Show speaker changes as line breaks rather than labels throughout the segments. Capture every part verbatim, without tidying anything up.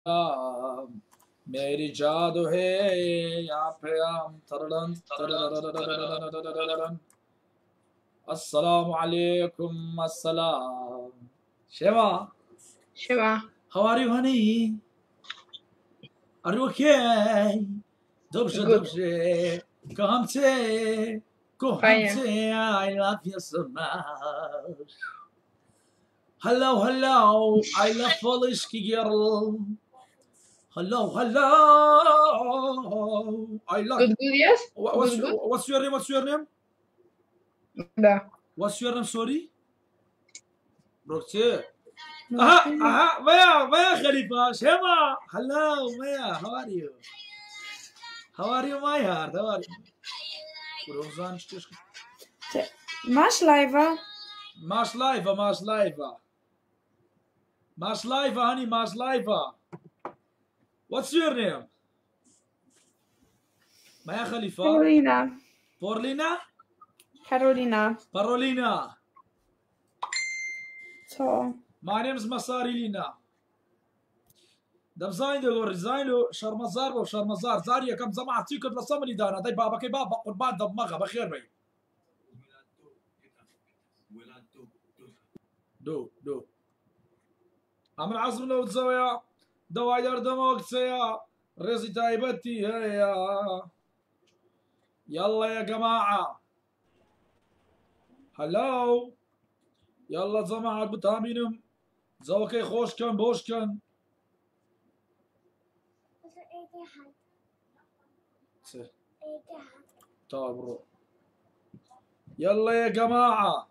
मेरी जादू है यहाँ पे हम तरलन तरलन Assalamu alaikum assalam. Shema.
Shema.
How are you, honey? Are you okay? Dobrze, dobrze. Kocham cię. Kocham cię. I love you so much. Hello, hello. I love Polish girl. Hello, hello. I love.
Good, good, yes.
What's,
good, good.
what's your name? What's your name?
Da.
What's your name? Sorry. Brokce. Aha, aha. Maya, Maya Khalifa. Shema. Hello, Maya. How are you? How are you, my heart? How are you?
Masz live'a?
Masz live'a, masz live'a. Masz live'a, honey, masz live'a. What's your name? Maya Khalifa.
Carolina.
Porlina?
Carolina.
Parolina.
Co?
My name is Masari Lina. دبزاين دور زاينو شرمزار و شرمزار زاريا كم زمان تيكو بلصمني دانا داي بابا كي بابا قربان دمغه بخير بي دو دو عم العزم لو تزويا دواير دموك سيا رزي تايبتي هيا يلا يا جماعة هلو يلا جماعة بتامينم زوكي خوش كان بوش كان طيب يلا يا جماعة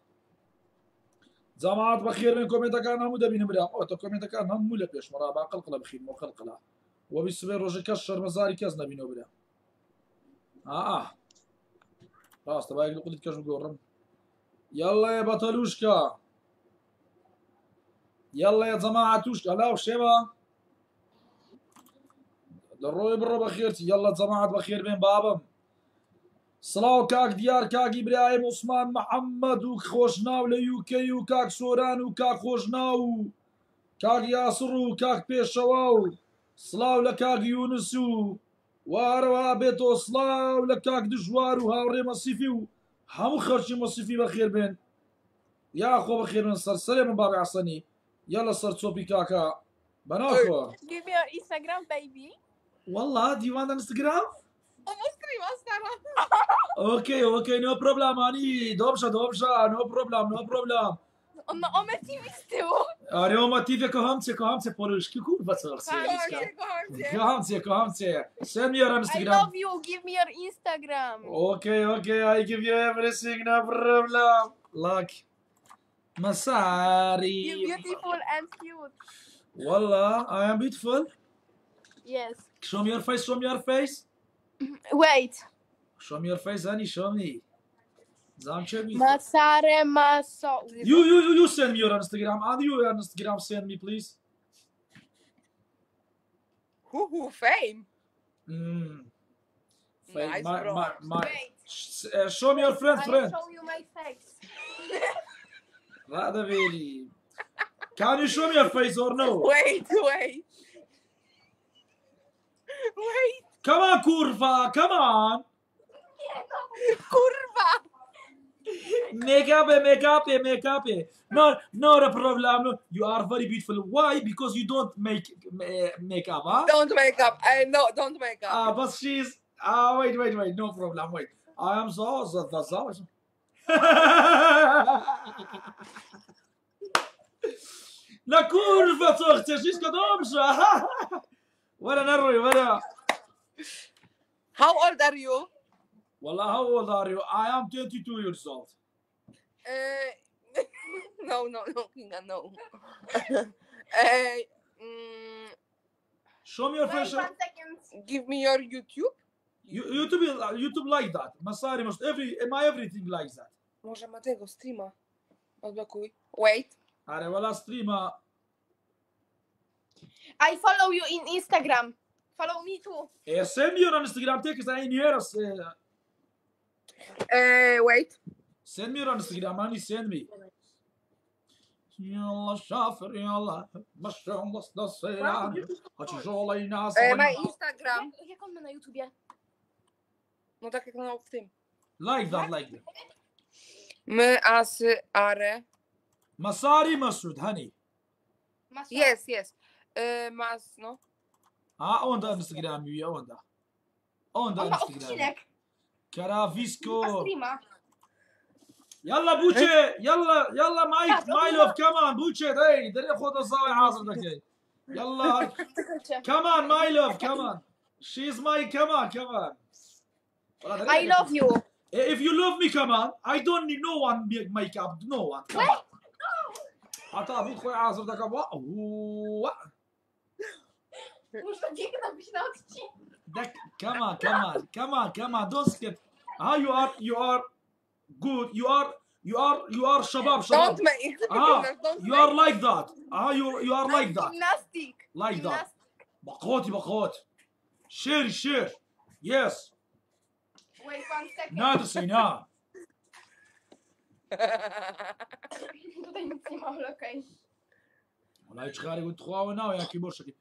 جماعة بخير منكم إذا كان هم دبين مريم أو تكم إذا كان هم ملا بيش مرابع قلقلة بخير مو قلقلة وبيسبير روجي كشر مزاري كزنا بينو مريم آه آه خلاص تبا يقول قلت كشر قرم يلا يا بطلوشكا يلا يا جماعة توشكا لا وشيبا للروي برو بخيرتي يلا جماعة بخير بين بابم سلااو کاک دیار کاک ئیبراهیم عوسمان محەممەد و خۆشناو لە یوکەی و کاک سۆران و کاک خۆشناو و کاک یاسڕ و کاک پێشەوا و سلااو لە کاک یونس و وارەوە بێتەوە سلااو لە کاک دژوار و هاوڕێ مەسیفی و هەموو خەرکی مەسیفی بەخێر بێن یا خۆ بەخێر بن سەرسەرێ من بابی حەسەنی یاڵە سەر چۆپی کاکە بەناوخۆ
Give me your Instagram, baby.
والله do you want Instagram?
Mostrima stara.
Okay, okay, no problem, honey. Dobrze, dobrze, no problem, no problem.
On ma ometivy z tyłu.
Ale o motywie kocham cię, kocham cię, Poluszki, kurwa, co chcesz?
Kocham cię, kocham cię.
Kocham cię, kocham cię. Send me your
I
Instagram.
love you. Give me your Instagram.
Okay, okay, I give you everything, no problem. Like, Masari.
You're beautiful and cute.
Wallah, I am beautiful.
Yes.
Show me your face, show me your face.
Wait.
Show me your face, honey, show me. Zamchevi.
Masare Maso.
You, you, you, you send me your Instagram. And you your Instagram, send me, please.
Who, who, fame?
Mm.
Nice,
my,
bro.
my, my,
Wait.
sh uh, show me your friend, friend.
I'll show you my face.
Rather very. Can you show me your face or no?
Wait, wait. Wait.
Come on, kurva, come on.
Kurwa.
Make up, make up, make up. No, not a problem. No, you are very beautiful. Why? Because you don't make uh, makeup, huh?
Don't make up. I know, don't make up.
Ah, uh, but she's. Ah, uh, wait, wait, wait. No problem. Wait. I am so. That's so. La kurwa, co chcesz? Wszystko dobrze. Wara narruj, wara.
How old are you?
Wallah, how old are you? I am twenty-two years old.
Uh, no, no, no, Kinga, no. uh, mm,
Show me your
Wait
face.
one second.
give me your YouTube.
You, YouTube, YouTube like that. Masari must every, my everything like that.
Może ma tego streama. Odblokuj. Wait.
Ale wala streama.
I follow you in Instagram. Follow me too.
Eh, send me your Instagram. Take us in here. Uh,
Uh, wait.
send me your Instagram, honey. Send me. يلا شافر يلا مشي الله السيران chodź żolej nas
E, ma Instagram.
Jak, jak on ma na YouTubie?
No tak jak no w tym.
like that like that
My, asy, are.
مصاري مسعود هني
Masa.
Jest, jest. E, mas, no.
ها onda Instagram ju onda onda
On ma
Instagram
odcinek. Ma
كرافيسكو
streama.
يلا بوتشي يلا يلا ماي
لا،
ماي لوف كمان بوتشي هي دري خذ الزاوية عاصرتك يلا
Czekajcie.
كمان ماي لوف كمان she's my كمان كمان
I love you.
if you love me كمان I don't need no one make makeup no one كمان حتى ابو خوي عاصرتك واو
Muszę dziękuję być na odcinku.
That, come on, come on, come on, come on, don't skip. Ah, you are, you are good. You are, you are, you are shabab, shabab.
Don't make.
Ah,
Don't
you are like that. Ah, you, you are like that,
Gymnastik.
like that.
Gymnastik.
بقوتي بقوت. Share, share. Yes.
Wait one second.
نادسي نا.
Tutaj nic nie ma, ale okej.
والله يشغالي قلت خواونا ويا كيبور شكل.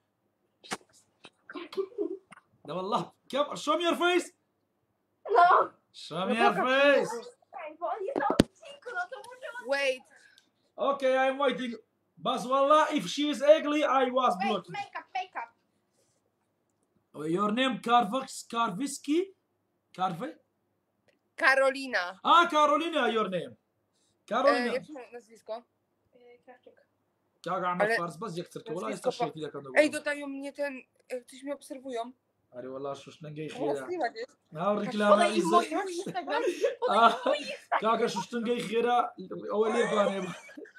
ده والله كم show me your face.
No.
Show me your face.
Czekaj, bo on jest na odcinku, no to muszę...
Wait.
Okay, I'm waiting. بس والله if she is ugly I was
Wait,
blocking.
makeup, makeup.
Your name Karvix Karviski? Karve?
Karolina.
Ah, Carolina, your name.
E,
Carolina.
jak ma nazwisko?
Krawczyk.
كاغا عم
Ale-
فارس بس يكترك والله
nazwisko
يستشيت
pa-
لك انا
Ej, dodają mnie ten. e, Ktoś mnie obserwują.
اري والله شو شنقي
O,
خيرا
slimak jest.
اوريك لا
Podaj im
ما
mój mój Instagram.
آه.
Podaj im mój Instagram.
كاغا شو شنقي خيرا اول لي باني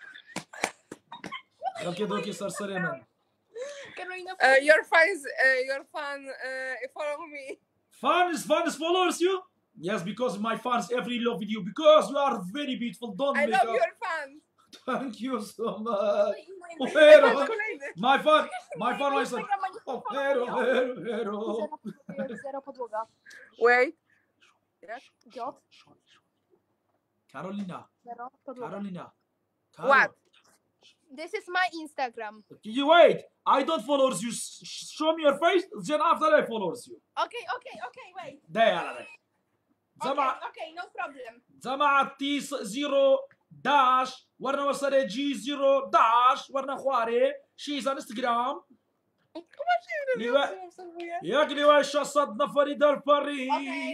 اوكي دوكي صار سليمان
Karolina.
E, your fans, e, your fan, e, follow me.
fans fans followers you yes because my fans every love video because you are very beautiful don't
I
make
love
up
your fans.
thank you so much
Podaj im moje
Hero
Kolejny.
my fan my fan my son
Instagrama nie
oh hero hero hero
Zero, zero podłoga.
Wait. Jak?
J.
Carolina
Zero podłoga.
Carolina
What?
This is my Instagram.
You wait. I don't followers you. Sh- Show me your face. Then after I followers you.
Okay, okay, okay, wait.
ده على ده.
Okay,
زمع
okay, no problem.
زمع تي زيرو داش ورنا وصل جي زيرو داش ورنا خواري شيز على انستغرام. لوا
Obserwuję.
يقلي واش صدنا فريد الفريق.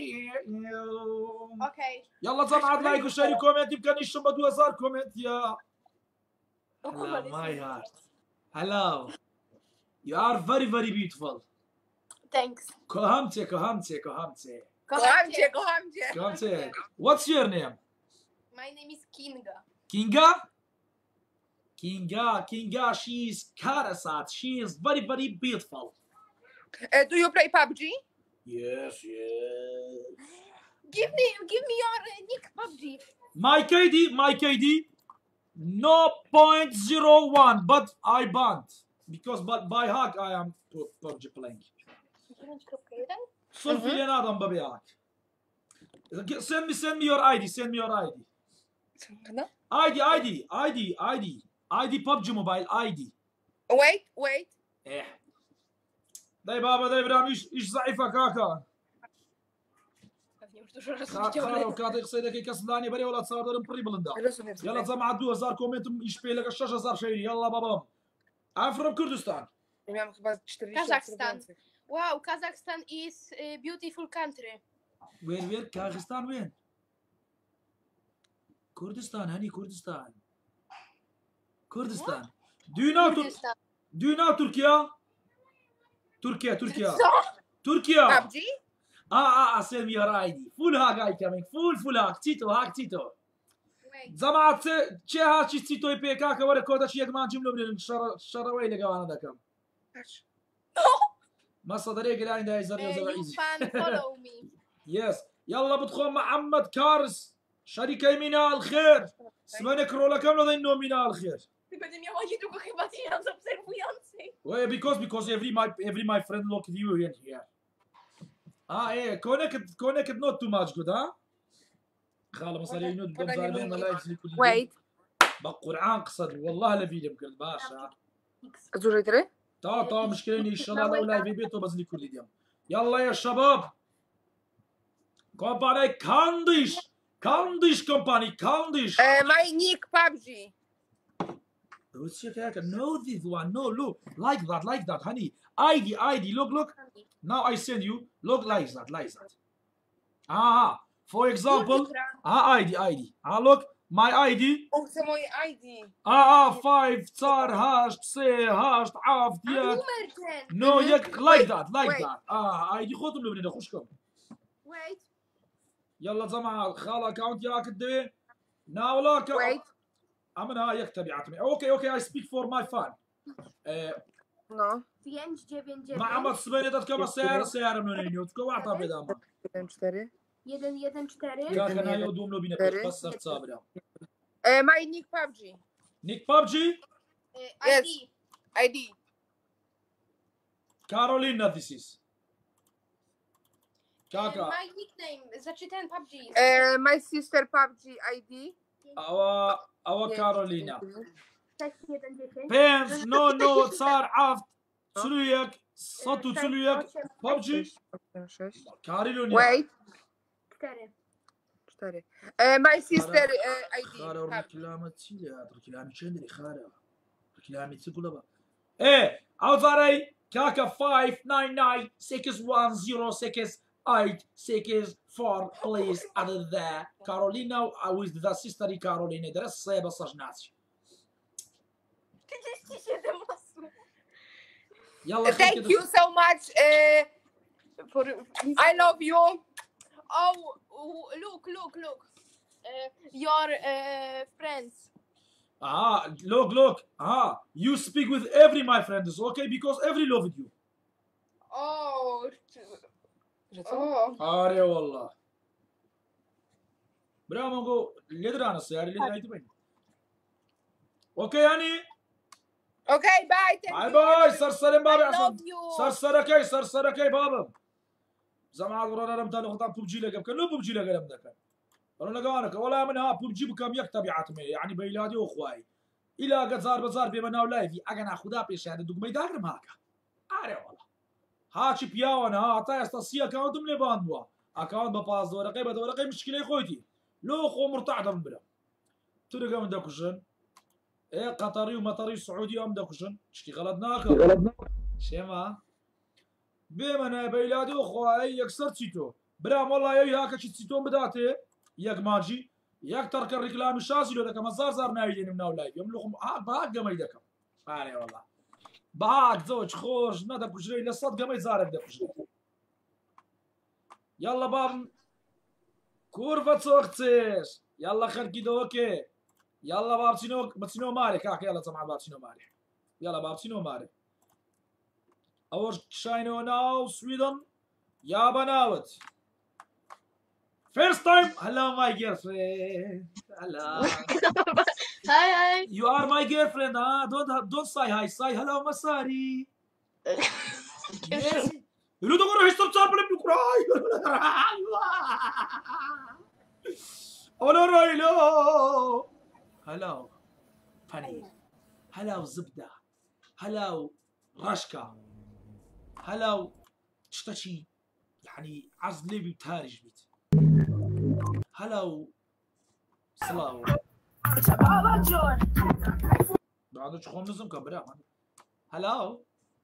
Okay.
يلا زمع لايك وشير كومنت يمكن يشوف دو هزار كومنت يا.
O kurwa,
Hello, my
this is-
heart. Hello. You are very very beautiful.
Thanks.
كهمتي كهمتي كهمتي.
Kocham cię, kocham cię.
كهمتي. What's your name?
My name is Kinga.
Kinga? Kinga, Kinga, she is Karasat. She is very, very beautiful.
E, do you play P U B G?
Yes, yes.
Give me, give me your uh, nick P U B G.
My K D, my K D, no point zero one, but I banned. Because but by hack I am P- P U B G playing.
dziewięć kropka jeden?
صرفي لي نادم ببيعك. Send me, send me your I D, send me your I D.
No?
I D, I D, I D, I D. I D P U B G mobile, I D.
Wait, wait.
ايه. داي بابا داي برام ايش ايش ضعيفة كاكا.
Pewnie już dużo razy
خا-
widziałem.
خارو كاتي قصيدك كسلاني بري ولا تصار دارم بري بلندا.
Rozumiem.
يلا زعما دو هزار كومنت يشبه لك الشاشة هزار شيري يلا بابا. I'm from Kurdistan.
Ja miałam chyba czterdzieści
Kazachstan.
obserwujących.
Wow, Kazakhstan is a beautiful country.
وين وين كاغستان وين؟ كردستان هني كردستان. كردستان. Do you know Tur-
Kurdistan.
Do you know Turkey? Turkey, Turkey.
Co?
Turkey.
P U B G?
Ah ah, send me your I D. Full hag I coming. Full full hag. Tito hag Tito.
Wait.
زعما تشي ها شي تيتو يبي كاكا ورا كودا شي يجمان جمله من الشر الشراوي اللي قوانا ذاك.
Patrz.
ما صدريك لا عندها يزر
Uh,
يزر
you
عيزي.
can follow me.
يس يلا بدخل محمد كارس شركة يمينا الخير. سمعنا كرولا كاملة ذي إنه مينا الخير.
Ty będę miała niedługo chyba tysiąc obserwujących.
Well, because because every my every my friend look at you in here. Ah, yeah, connected connected not too much good, huh? خاله مصاري ينود
Podaj mi
بمزاربين
numer.
ملايك اللي كل
Wait.
بقرعان قصد والله لفيلم كرد باشا.
زوجي تري
تا تا مشكلة إن شاء الله لو لايف بيتو بزني كل ديام. يلا يا شباب. كومباني كانديش كانديش كومباني كانديش.
ماي نيك بابجي.
What's your character? No, this one. No, look. Like that, like that, honey. I D, I D. Look, look. Now I send you. Look, like that, like that. Ah, for example. Ah, I D, I D. Ah, look. My I D.
او це мої айді.
Ah, ah, five, صار هاشت سي هاشت عاف ديال. No, يك like that, like
wait.
that. Ah, I D خذهم لبنان خوشكم.
Wait.
يلا جماعة خاله اكونت ياك الدوي. Now look.
Wait.
أمنا يكتب يعطمي. Okay, okay. I speak for my fan.
No.
pięć dziewięć dziewięć.
مع عمد سبيني تتكبر سيارة سيارة من النيوت كو أعطى بداما.
jeden cztery.
jeden jeden cztery.
كاكا نا يودوم لو بينا
Cztery.
بس صابرة.
ماي نيك بابجي.
نيك بابجي.
I D.
ايدي.
كارولينا this is. كاكا.
My nickname. Znaczy ten P U B G.
ماي سيستر بابجي ايدي.
أوا أوا كارولينا.
sześć jeden dziesięć.
بينز نو نو صار عافت. تسلويك صوتو تسلويك بابجي. كارولينا.
Wait.
cztery.
cztery. ماي سيستر ايدي.
خارة ركلامة تيلي هاد ركلامة شندري خارة. ركلامة تقول بقى. إيه أوزاري كاكا five nine nine six one zero six eight six four please other than Carolina with the sister Carolina درس صيبة صجناتي.
trzydzieści siedem osób.
يلا
Thank you so much. Uh, for I love you.
Oh, look, look, look. Uh, your uh, friends.
Ah, look, look. Ah, you speak with every my friends, okay? Because every love you.
Oh.
Oh.
أري والله. برا مانجو ليدر أنا سياري ليدر أيتي بين. أوكي يعني.
Okay, bye. Thank
باي
you.
باي سر سرين بابي
I
عصام.
love you.
سر سركي سر سركي بابا. زمان قرر رمتان وخطان ببجي لقب كنو ببجي لقب ذاك. قالوا لقانك ولا منها ببجي بكم يكتب يعتمي يعني بيلادي وأخواي. إلى قد زار بزار بمنا ولايفي أجنا خدا بيش هذا دوك ميداغر ماكا. أري والله. هاتشي بياونا ها عطايا استاسيا أكاونت من باندوا. أكاونت بباز ورقي بدورقي مشكلة خويتي. لو خو مرتعد من بلا. تلقى من داكوشن. إيه قطري ومطري سعودي أم داكوشن. اشتي غلطناك. غلطناك. شيما. بمنا بيلادي وأخواي يكسر تيتو. برام والله يا هاك تشيتو بداتي. ياك ماجي. ياك ترك الركلام الشاسي لو ذاك مزار زار نايجين من أولاي. يملكهم ها باق ما يدكم. أري والله. باق زوج خوش ندا كجري لصد ما يزارك دا كجري. يلا باب كورفة صوختش يلا خركي دوكي يلا باب سينو بتسينو ماري كاك يلا سمع باب سينو ماري يلا باب سينو ماري أول شاينو ناو سويدن يا بناوت first time hello my girlfriend hello
Hi, hi.
you are my girlfriend ah don't don't say hi say hello Masari yes يلو تقول هيستر صار بلا بكراي ولا رايلو هلاو فني هلاو زبدة هلاو رشكة هلاو تشتشي يعني عز ليبي بتهارج بيت هلاو سلاو بعد شو خمسهم كبرا هلاو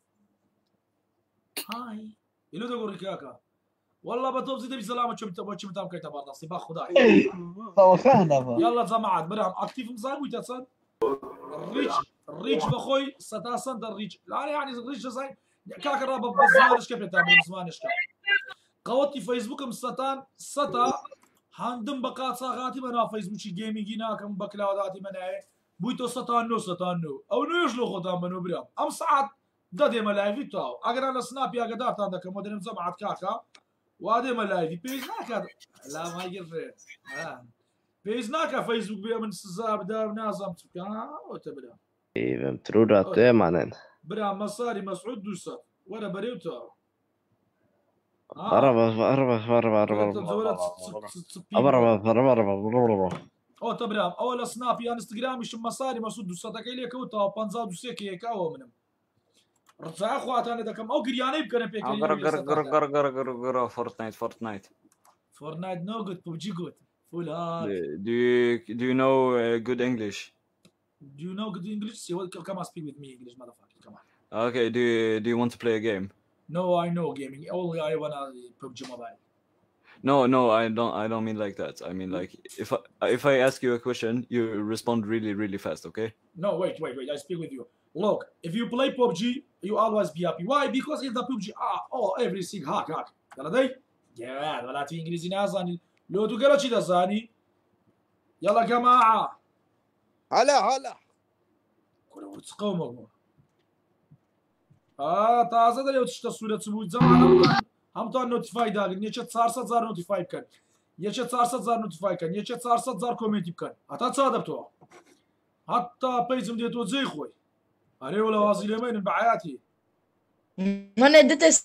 هاي يلو تقول ركاكا والله بطوب زيد بسلامة شو متى شو متى مكيت بعض نصيبه خداي يلا جماعة برام اكتيف مزاج ويتصل الريتش الريتش بخوي ستاسن در الريتش لا يعني الريتش زين كاك الرابط بزمانش كيف يتابع بزمانش كا قوتي فيسبوك مستان ستا هندم بقات صاغاتي منا فيسبوكي جيمنج هناك بكلاوداتي منا بويتو ستانو ستانو او نو يشلو خدام منو برام ام ساعات دادي ملايفي تاو اگر انا سناب يا قدرت عندك مودرن زمعت كاكا وادي ملايفي بيج ناكا لا ما يقفل بيج ناكا فيسبوك بيا من سزاب دار نازم تكا وتبدا
Vem tror du att du är mannen?
برا مصاري مسعود دوسا ولا بريوتا
Varva, varva, varva, varva, varva, varva, varva, varva, varva.
ئەو تەبرام ئەوە لە سناپی ئەنستگرامیشم مەساری مەسوود دووسەدەکەی لێکەوتەوە پەنجا و سێکەوە منم ڕجای خواتانە دەکەم ئەو گریانەی بکەنە پێکەوە
فورتنایت فورتنایت
فۆرنایت نۆ گوت پوبجی گوت فول هات
do you do you know uh, good English
Do you know good English? See, well, come on, speak with me English, motherfucker. Come on.
okay do you, do you want to play a game
No, I know gaming. Only I wanna P U B G Mobile.
no no I don't I don't mean like that I mean like if I if I ask you a question you respond really really fast okay
No, wait, wait, wait. I speak with you. Look, if you play P U B G, you always be happy. Why? Because in the P U B G, ah, oh, everything hack, hack. يلا داي. جواد ولا في إنجليزي نازاني. لو تقول شيء تزاني. يلا جماعة.
هلا هلا
كنا تقوموا. آه تازه داری اوتش تصویر تسوی زمان هم تا نوتیفای داریم. یه چه چهارصد زار نوتیفای کن. یه چه چهارصد زار نوتیفای کن. یه چه چهارصد زار کامنتی کن. حتی صادق تو. حتی پیزم دیت و زی خوی. آره ولی وازیله من بعیاتی.
من اديت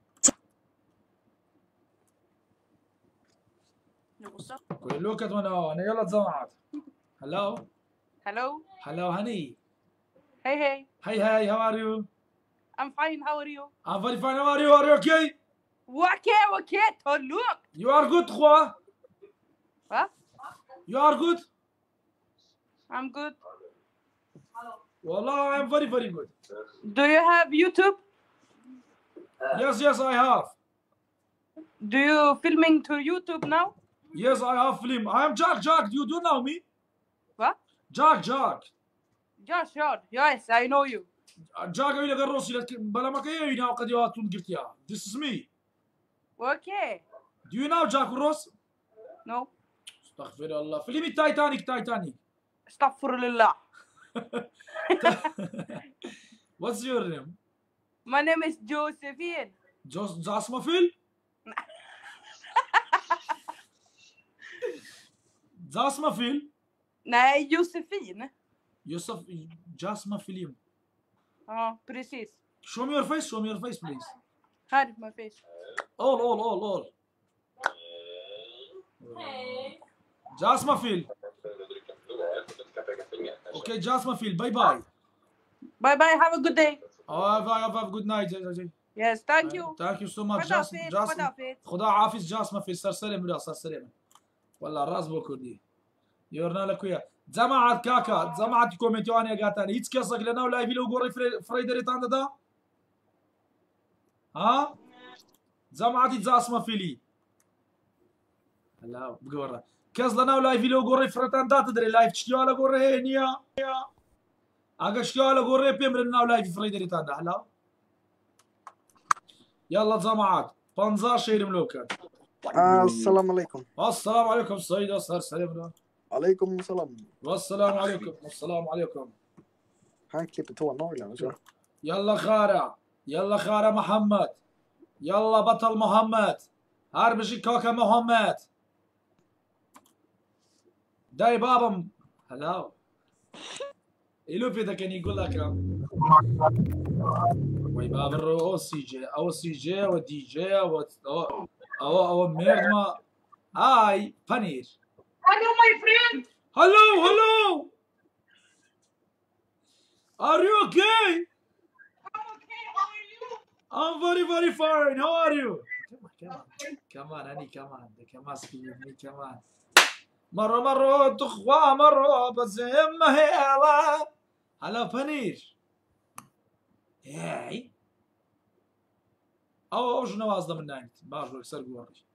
كلو كتمنا انا يلا تزمعت. Hello.
Hello.
Hello, honey.
Hey, hey.
Hey, hey, how are you?
I'm fine. How are you?
I'm very fine. How are you? Are you okay?
Okay, okay. Look.
You are good, Khwa.
What?
You are good?
I'm good.
Wallah, I am very, very good.
Do you have YouTube?
Yes, yes, I have.
Do you filming to YouTube now?
Yes, I have film. I am Jack, Jack. You do know me?
What?
Jack, Jack.
Yeah, sure. Yes, I know you.
Jack öyle garrosi lakin bala makaya yine o kadar atun girt ya. This is me.
Okay.
Do you know Jack Ross?
No.
Astaghfirullah. Filmi Titanic, Titanic.
Astaghfirullah.
What's your name?
My name is Josephine.
Jos Jasma Phil? Jasma Phil?
Nej, Josephine.
Yusuf Jasma Film.
Ja, precis.
Show me your face, show me your face, please.
Här, my face.
All, all, all, all. Jasma Phil. Okay, Jasma Phil. Bye bye.
Bye bye. Have a good day.
Oh, have, have, have a good night.
Yes, thank you.
Thank you so much.
خداحافظ.
Jasma.
خداحافظ.
خدا حافظ جاسمه في سرسلم ولا سرسلم والله الراس بوكردي يورنا لك ويا جماعة كاكا جماعة كومنتي وانا قاتاني هيك كسق لنا ولا في لو قوري فريدري تاند دا ها جماعة جاسمه فيلي هلا بقورا كاز لنا ولا في لو قوري فريتان دا تدري لايف تشتيو على قوري هينيا اگه شتيو على قوري بيمرنا ولا في فريدري تاند هلا يلا جماعات بانزار شير ملوكات
آه السلام عليكم.
السلام عليكم سيد أصهر سلام
عليكم السلام.
والسلام عليكم والسلام عليكم.
Han klipper tårna eller så.
يلا خارع يلا خارع محمد يلا بطل محمد هربشي كوكا محمد داي بابم هلا إلو في ذا كان يقول لك وي باب الرو سي جي او سي جي و دي جي و او او او ميرد ما هاي بانير
Hello, my friend.
hello hello are you okay
I'm okay. How are you?
I'm very very fine how are you come on come on honey come on come on speak with me come on مرة مرة تخوى مرة بس ما هي الله هلا بانير هاي او او شنو قصده من نايت باش اكسر جوارش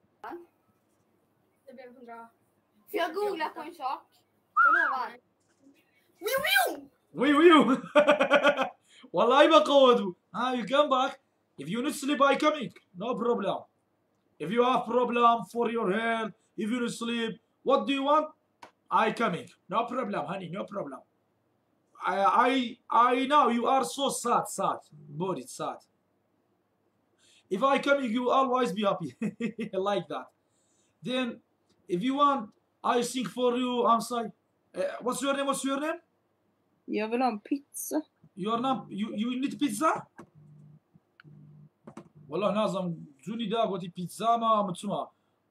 Det blev hundra. Får jag googla på en sak? Jag lovar. Wiu wiu!
وي ويو والله بقود ها you come back if you need sleep I coming no problem if you have problem for your health if you need sleep what do you want I coming no problem honey no problem I I I know you are so sad sad body sad if I coming you always be happy like that then if you want I sing for you I'm sorry uh, what's your name what's your name
Jag vill ha en pizza.
Your name, you, you need pizza? والله نازم زوني دا قوتي بيتزا ما متسمع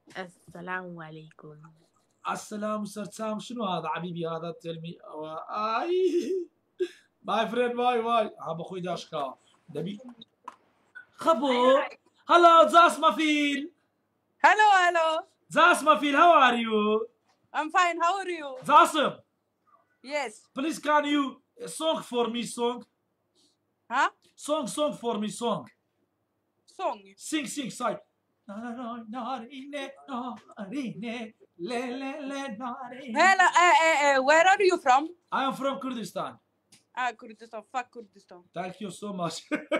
السلام عليكم.
السلام سرسام. شنو هذا حبيبي؟ هذا التلمي اي ماي فريند باي باي. ابو اخوي داشكا دبي خبو. هلو زاسمافيل.
Hello, hello.
زاسمافيل, how are you?
I'm fine. How are you?
Zasim,
Yes.
please can you song for me song?
Huh?
Song song for me song.
Song.
Sing sing say.
Hello. Uh, uh, uh, where are you from?
I am from Kurdistan.
Ah, Kurdistan. Fuck Kurdistan.
Thank you so much.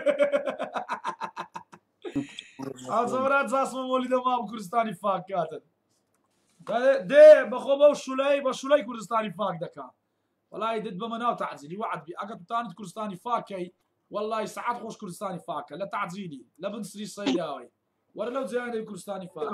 عزورات زاسم مولد ما بكردستاني فاك كاتن دي بخوبه وشولي بشولي كردستاني فاك دكا والله دد بمناو تعزيني وعد بي اقد تاني كردستاني فاكي والله ساعات خوش كردستاني فاك لا تعزيني لا بنسري صيداوي ولا لو زياني كردستاني فاك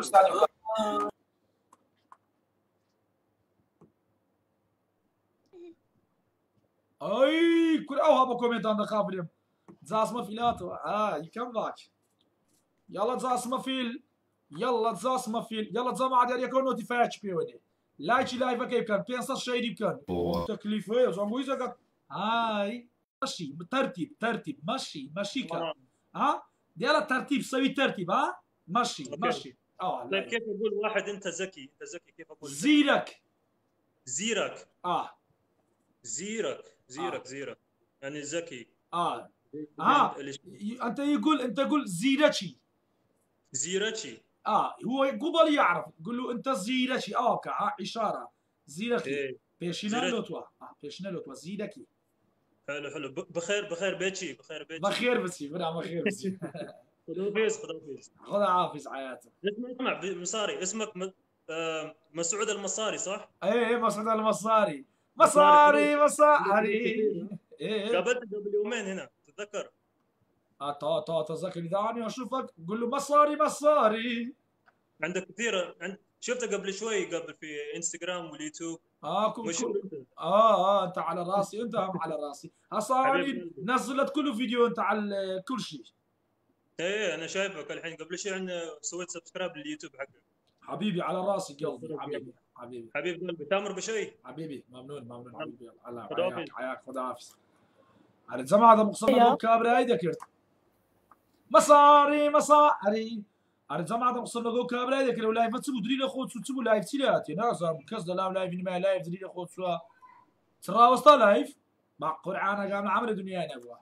اي كل اوها بكومنت عند خافريم زاسم فيلاتو اه يكم باك يلا تزاسم فيل يلا تزاسم فيل يلا تزام عاد يكون نوتيفايتش بيوني لايك لايف كيف كان بينسى شيء كان تكليفه زعما اذا هاي ماشي بالترتيب ترتيب ماشي ماشي كان ها ديال الترتيب سوي ترتيب ها ماشي ماشي اه
طيب كيف اقول واحد انت ذكي انت ذكي كيف اقول
زيرك
زيرك
اه
زيرك زيرك
آه.
زيرك يعني ذكي
اه ها انت يقول انت قول زيرتشي
زيرتشي
اه هو قبل يعرف قول له انت زيرتشي اه كا اشاره زيركي
إيه.
بيشنا لوتوا اه بيشنا لوتوا زيركي
حلو حلو بخير بخير بيتشي بخير بيتشي
بخير بسي بلا بخير بسي
خدافيز خدافيز
خذ عافيز حياتك.
اسمع مصاري اسمك م... آه مسعود المصاري صح؟
ايه ايه مسعود المصاري مصاري مصاري
ايه قابلتك قبل يومين هنا تتذكر؟
اه تا تا تذكر اذا اني اشوفك قول له مصاري مصاري.
عندك كثير عند... شفته قبل شوي قبل في انستغرام واليوتيوب.
اه كل
مش
كل... اه اه انت على راسي انت هم على راسي هسه اني نزلت كل فيديو انت على كل شيء.
ايه انا شايفك الحين قبل شوي عن سويت سبسكرايب لليوتيوب حقك.
حبيبي على راسي قلبي حبيبي حبيبي
حبيب قلبي تامر بشوي
حبيبي ممنون ممنون حبيبي الله حياك حياك خذ عافية. على الجماعة هذا مقصر كابرا هيدا كرت مصاري مصاري على الجماعة هذا مقصر نقول كابرا هيدا كرت ولايف تسبوا درينا خود سو تسبوا لايف تيلاتي ناس كذا لا لايف ما لايف درينا خود سو ترى وسط لايف مع قرعانة قام عمل دنيانا ابوه.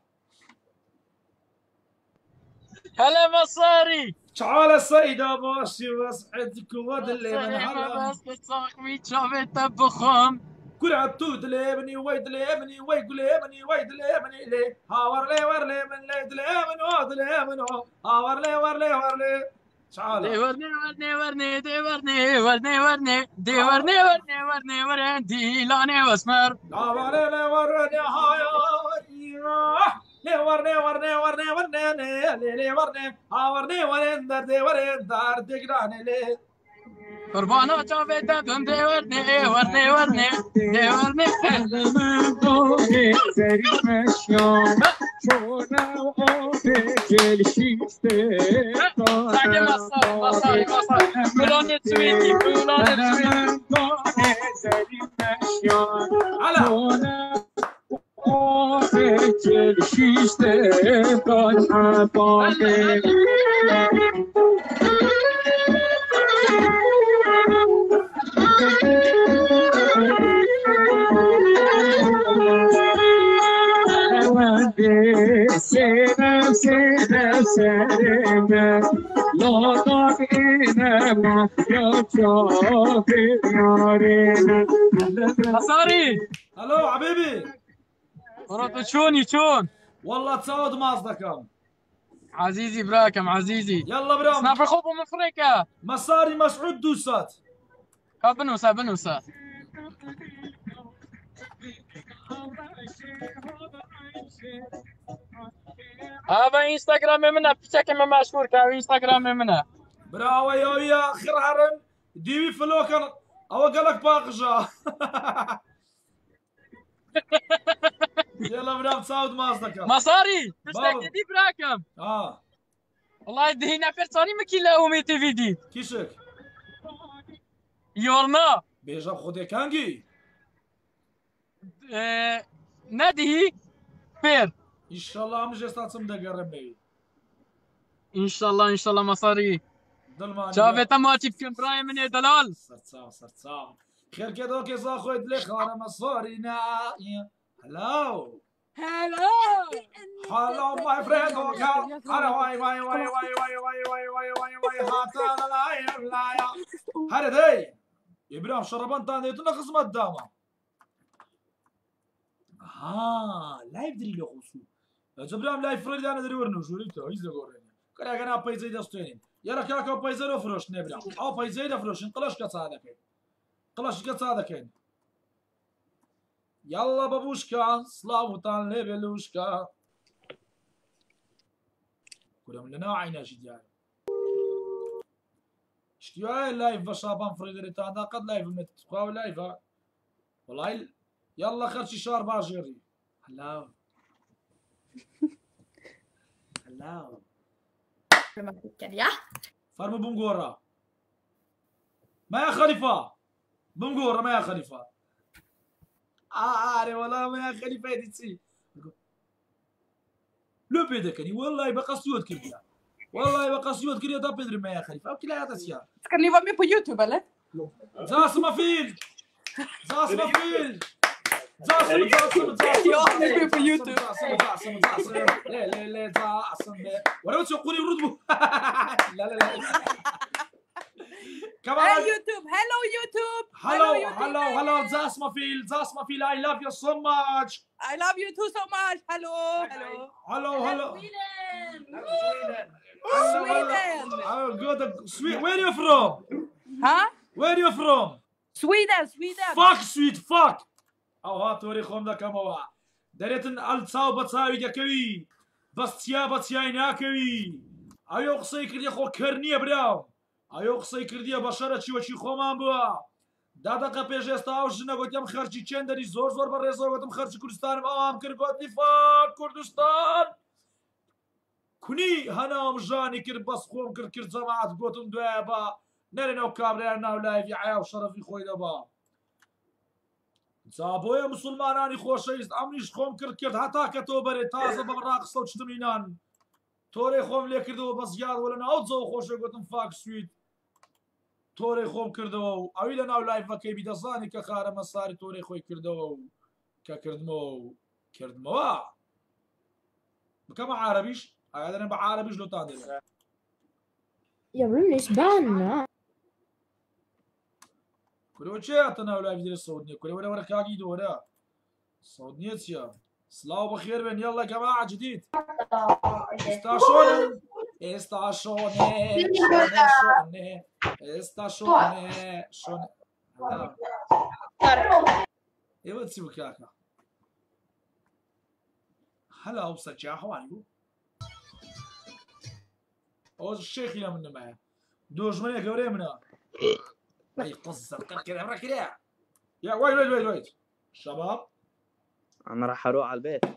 هلا مصاري
تعال السيدة باشي واسعدك ودلي من هلا
بس تصاحبي شافي طبخهم
كل عالتود ليبني ويد ليبني ويد ليبني ويد ليبني لي هاور لي ور لي من ليد ليبني واد ليبني هاور لي ور لي ور لي تعال
دي ورني ورني ورني دي ورني ورني ورني دي ورني ورني ورني ورني دي لاني واسمر
هاور لي ورني هاي لي ورني ورني ورني ورني لي لي ورني هاورني ورن در دي ورن در دقراني لي
قربانو شافي دبم دي ورني ورني ورني دي ورني من دوني زي مشيون شونا وعوفي جيل شيستي ساقي مصاري مصاري مصاري كلوني تسويتي كلوني تسويتي من دوني زي مشيون شونا وعوفي جيل شيستي قد حبابي سينا سينا سينا لا تقينا ما يشوف نارنا مصاري
هلو حبيبي
ورد شوني شون
والله تصود مصدكم
عزيزي براكم عزيزي
يلا برام
سنافر خوب من افريقيا
مصاري مسعود دوسات
بنوسة بنوسة هذا انستغرام منها بشكل ما مشهور كان انستغرام منها
براو يا ويا اخر هرن ديوي فلوكن او قالك باقجا يلا برام تصاود مصدك
مصاري تشتكي دي براكم
اه
والله دهينا فرصاني مكيلا وميتي فيدي
كيشك
يورنا
بيجا خودي كانجي
آه، نادي فير
ان شاء الله مش استاذ قربي
ان شاء الله ان شاء الله مصاري
ظلماني
شافت ماتي في برايم من دلال
صرصام صرصام خير كده كي زاخد لي خارة مصارينا هلاو
هلا
هلاو ماي فريند اوكا هلا واي واي واي واي واي واي واي واي واي واي هاتا لا لا يا هلا دي ابراهيم شربان تاني تنقص مدامه ها لا يدري له خصو ابراهيم لا يفرد انا ادري ورنو شو ريتو ايش دغورني كره كان بايزي دستين يلا كاكا بايزي لو فروش نبرا او بايزي لو فروش انقلاش كصادك قلاش كصادك يلا بابوشكا سلاو تان ليبلوشكا كلهم لنا عينا جديان اشتيا لايف بشابان فريدريتا هذا قد لايف متقاو لايف والله يلا خرشي شهر باجيري هلاو هلاو فرمو بمقورة ما يا خليفة بمقورة ما يا خليفة آه والله ما يا خليفة يدي لو بيدكني والله بقى سيود كريا والله بقى سيود كريا ده بيدري ما يا خليفة أو كلا هذا سيا
Ska ni vara med på Youtube eller?
زاس ما فيل زاس ما فيل زاس زاس زاس
Ja, ni är med på Youtube.
لا لا لا زاس ولو تقولي ردوا لا لا لا
Hey
كمان
Youtube! Hello Youtube!
hello
YouTube,
hello
hey.
hello زاس ما فيل زاس ما فيل I love you so much
I love you too so much! Hello! Hello!
hello hello
Sweden!
oh good sweet where you from
Huh?
where you from
Sweden! Sweden!
fuck sweet fuck او ها توري خۆم دەکەمەوە دەرێتن ئەلچاو بە چاوی دەکەوی بەستیا بە چیای ناکەوی ئەوێ قسەی کردی خۆ کەر نییە براو ئەوێ قسەی کردیە بە شەرە چیوەچی خۆمان بووە دادەقە پێش ئێستا ئەو ژنە گوتیم خەرجی چێندەری زۆر زۆر بە ڕێزەوە گوتم خەرجی کوردستانم ئەوام کرد گوتی فاک کوردستان کونی هەنام ژانی کرد بەس خۆم کرد کرد جەماعەت گوتم دوایە بە نەرێنەوە کابرایان ناو لایڤی عیا و شەرەفی خۆی دەبا جا بۆیە مسلمانانی خۆشەویست ئەمنیش خۆم کرد کرد هەتا کە تۆ بەرێ تازە بە ڕاقسە و چتمینان تۆرەی خۆم لێ کردەوە بە زیاد وە لە ناو جەو خۆشە گوتم فاک سوید تۆرەی خۆم کردەوە و ئەوی لە ناو لایڤەکەی بیدەزانی کە خارە مەساری تۆرەی خۆی کردەوە و کە کردمەوە و کردمەوە بکەمە عارەبیش ئایا دەنێ بە عارەبیش لۆتان دەوێت
يا بروني سبانا
كلو چه ناو لایف دیر صوت نیه كلو ولا ورا كاقي دورا صوت نیه چیا سلاو بخير بين يلا يا جماعه جديد استاشون استاشون شونه استاشون شونه ايوه تسيبوا كاكا هلا اوصل جا حوالي او الشيخ يا من معاه دوج منك وري منا اي قصر كذا مرة كذا يا ويت ويت ويت ويت شباب
انا راح اروح على البيت.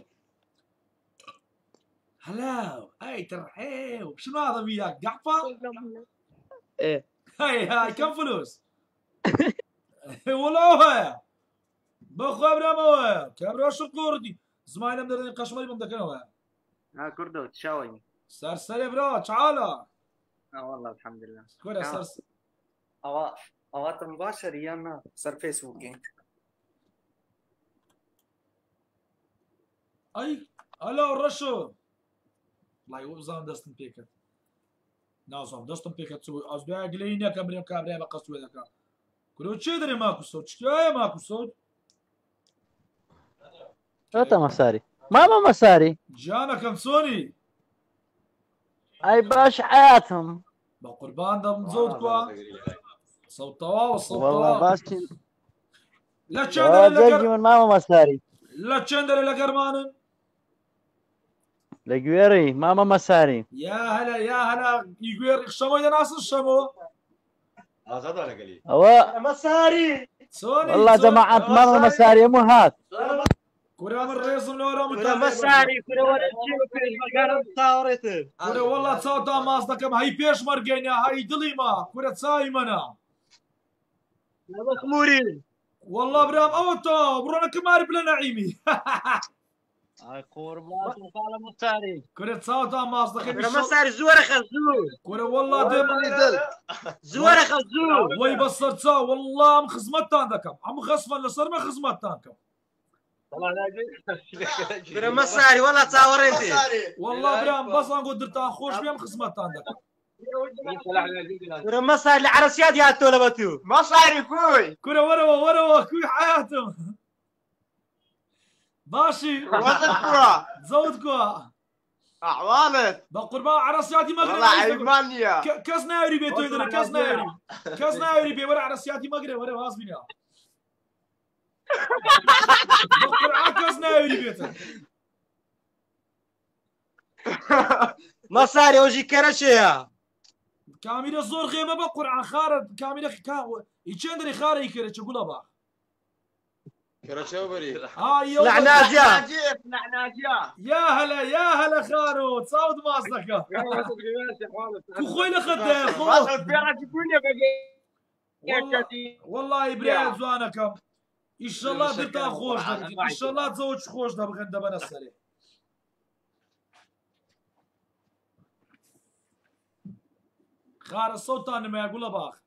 هلا اي ترحيب شنو هذا وياك قحفه؟
ايه
هاي هاي كم فلوس؟ والله هو بخبره مو كاميرا شو كردي زمايلنا مدرين قشمري بندكنوا
ها كردو تشاوي
سرسري برو تعالى
اه والله الحمد لله
كورة سرس
أوا أوات مباشر يانا سر فيسبوكين
اي هلا الرشو والله وبزام دستن بيكت نازم دستن بيكت سوي از بیا گلینیا کامریم کامریا بقص ولا کا كلو تشدري ماكو صوت شكايه ماكو صوت
شوتا مصاري ماما مصاري
جانا كم سوني
اي باش حياتهم
بقربان ده من زودكوا صوت طوا والصوت
والله
طوا
باش
لا تشندر
جاي
لا
من ماما مصاري
لا تشندر لا قرمان
لقويري ماما مصاري
يا هلا يا هلا يقول شمو يا ناس الشمو
هذا ولا قليل
هو
مصاري سوني
والله جماعة ماما مصاري مو هات
كورة من الرئيس من ورا
كورة مساري كورة ولا تجيب في المكان تصاورته
كورة والله تصاور ماصدة كم هاي بيش مرقينا هاي دليما كورة تسايمنا
يا مخمورين
والله برام اوتو برونا كماري بلا نعيمي
هاي قربات وقال مساري
كره صوتا ماصدق
كره مساري زوره خزور
كره والله ديما
زوره خزور
وي بصرت صا والله مخزمت عندكم عم خصفا لصر ما خزمت عندكم
كره مساري والله تصور انت
والله برام بس نقول درت خوش بيام خزمت عندكم
كره مساري العرسيات يا تولبتو مساري كوي
كره وروا وروا كوي حياتهم باشي
وزدكوا
زودكوا
اعوانت
بقربان عرسياتي مغرب
والله عيبانيا
كاس نايري بيتو يدري كاس نايري كاس نايري بي ورا عرسياتي مغرب ورا واصبين يا بقربان كاس نايري بيتو
مساري وجي كرشيا
كاميرا زور غيمه بقرعان خارج كاميرا كا يجندري خارج يكرش يقول با
كرشوبري
ها يلا
نعناجيا نعناجيا
يا هلا يا هلا خارو تصاود ماصدك خوي لخد خو والله ابراهيم زوانكم ان شاء الله درت خوش ان شاء الله تزوج خوش ده بغد بنا السريع خار الصوت انا ما يقول باخ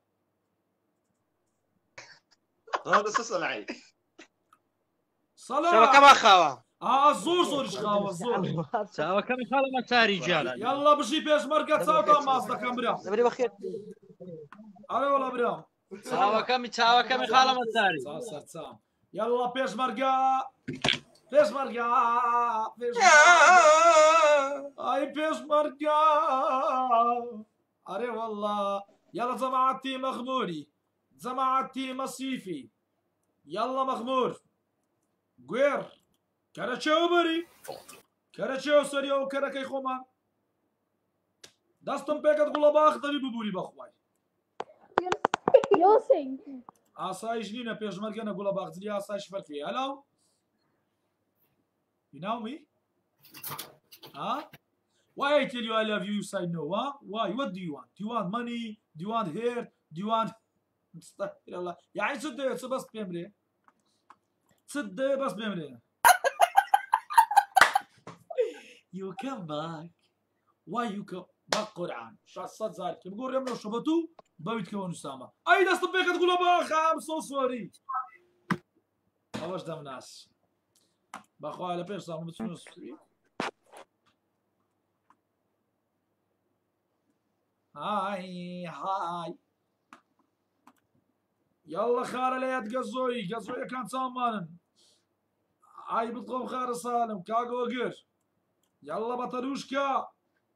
هذا صلعي
صلاة
شبكة ما خاوة
اه زور زور ايش خاوة زور
شبكة من خالة مساري رجال
يلا بشي بيش مرقة صوتا ماصدك امبريام
نبري بخير
انا ولا بريام
شبكة من شبكة من خالة مساري
صار صار صار يلا بيش مرقة بيش مرقة بيش اي بيش مرقة اري والله يلا جماعتي مخموري جماعتي مصيفي يلا مخمور گوێر کەرەچێوە بەری کەرەچێوە سەریەوە و کەرەکەی خۆمان دەستم پێکەت گوڵە باخ دەبی ببووری بەخوای ئاسایش نینە پێشمەرگەنە گوڵە باخجری ئاسایش فەرقی هەلاو You know me? Huh? Why I tell you I love you, you say no, huh? Why? What do you want? Do you want money? Do you want hair? Do you want... يعني صدق بس بيمري صدق بس بيمري You come back. Why you come back قرعان شخصات ذلك بقول رمنا شبتو بابيت كون اسامه اي دست بيك تقول باخ ام سو سوري اواش دم ناس باخو على بيش صار بتسونس هاي هاي يلا خار ليت قزوي قزوي كان سامان هاي بتقوم خار سالم كاغو قر يلا بطلوشكا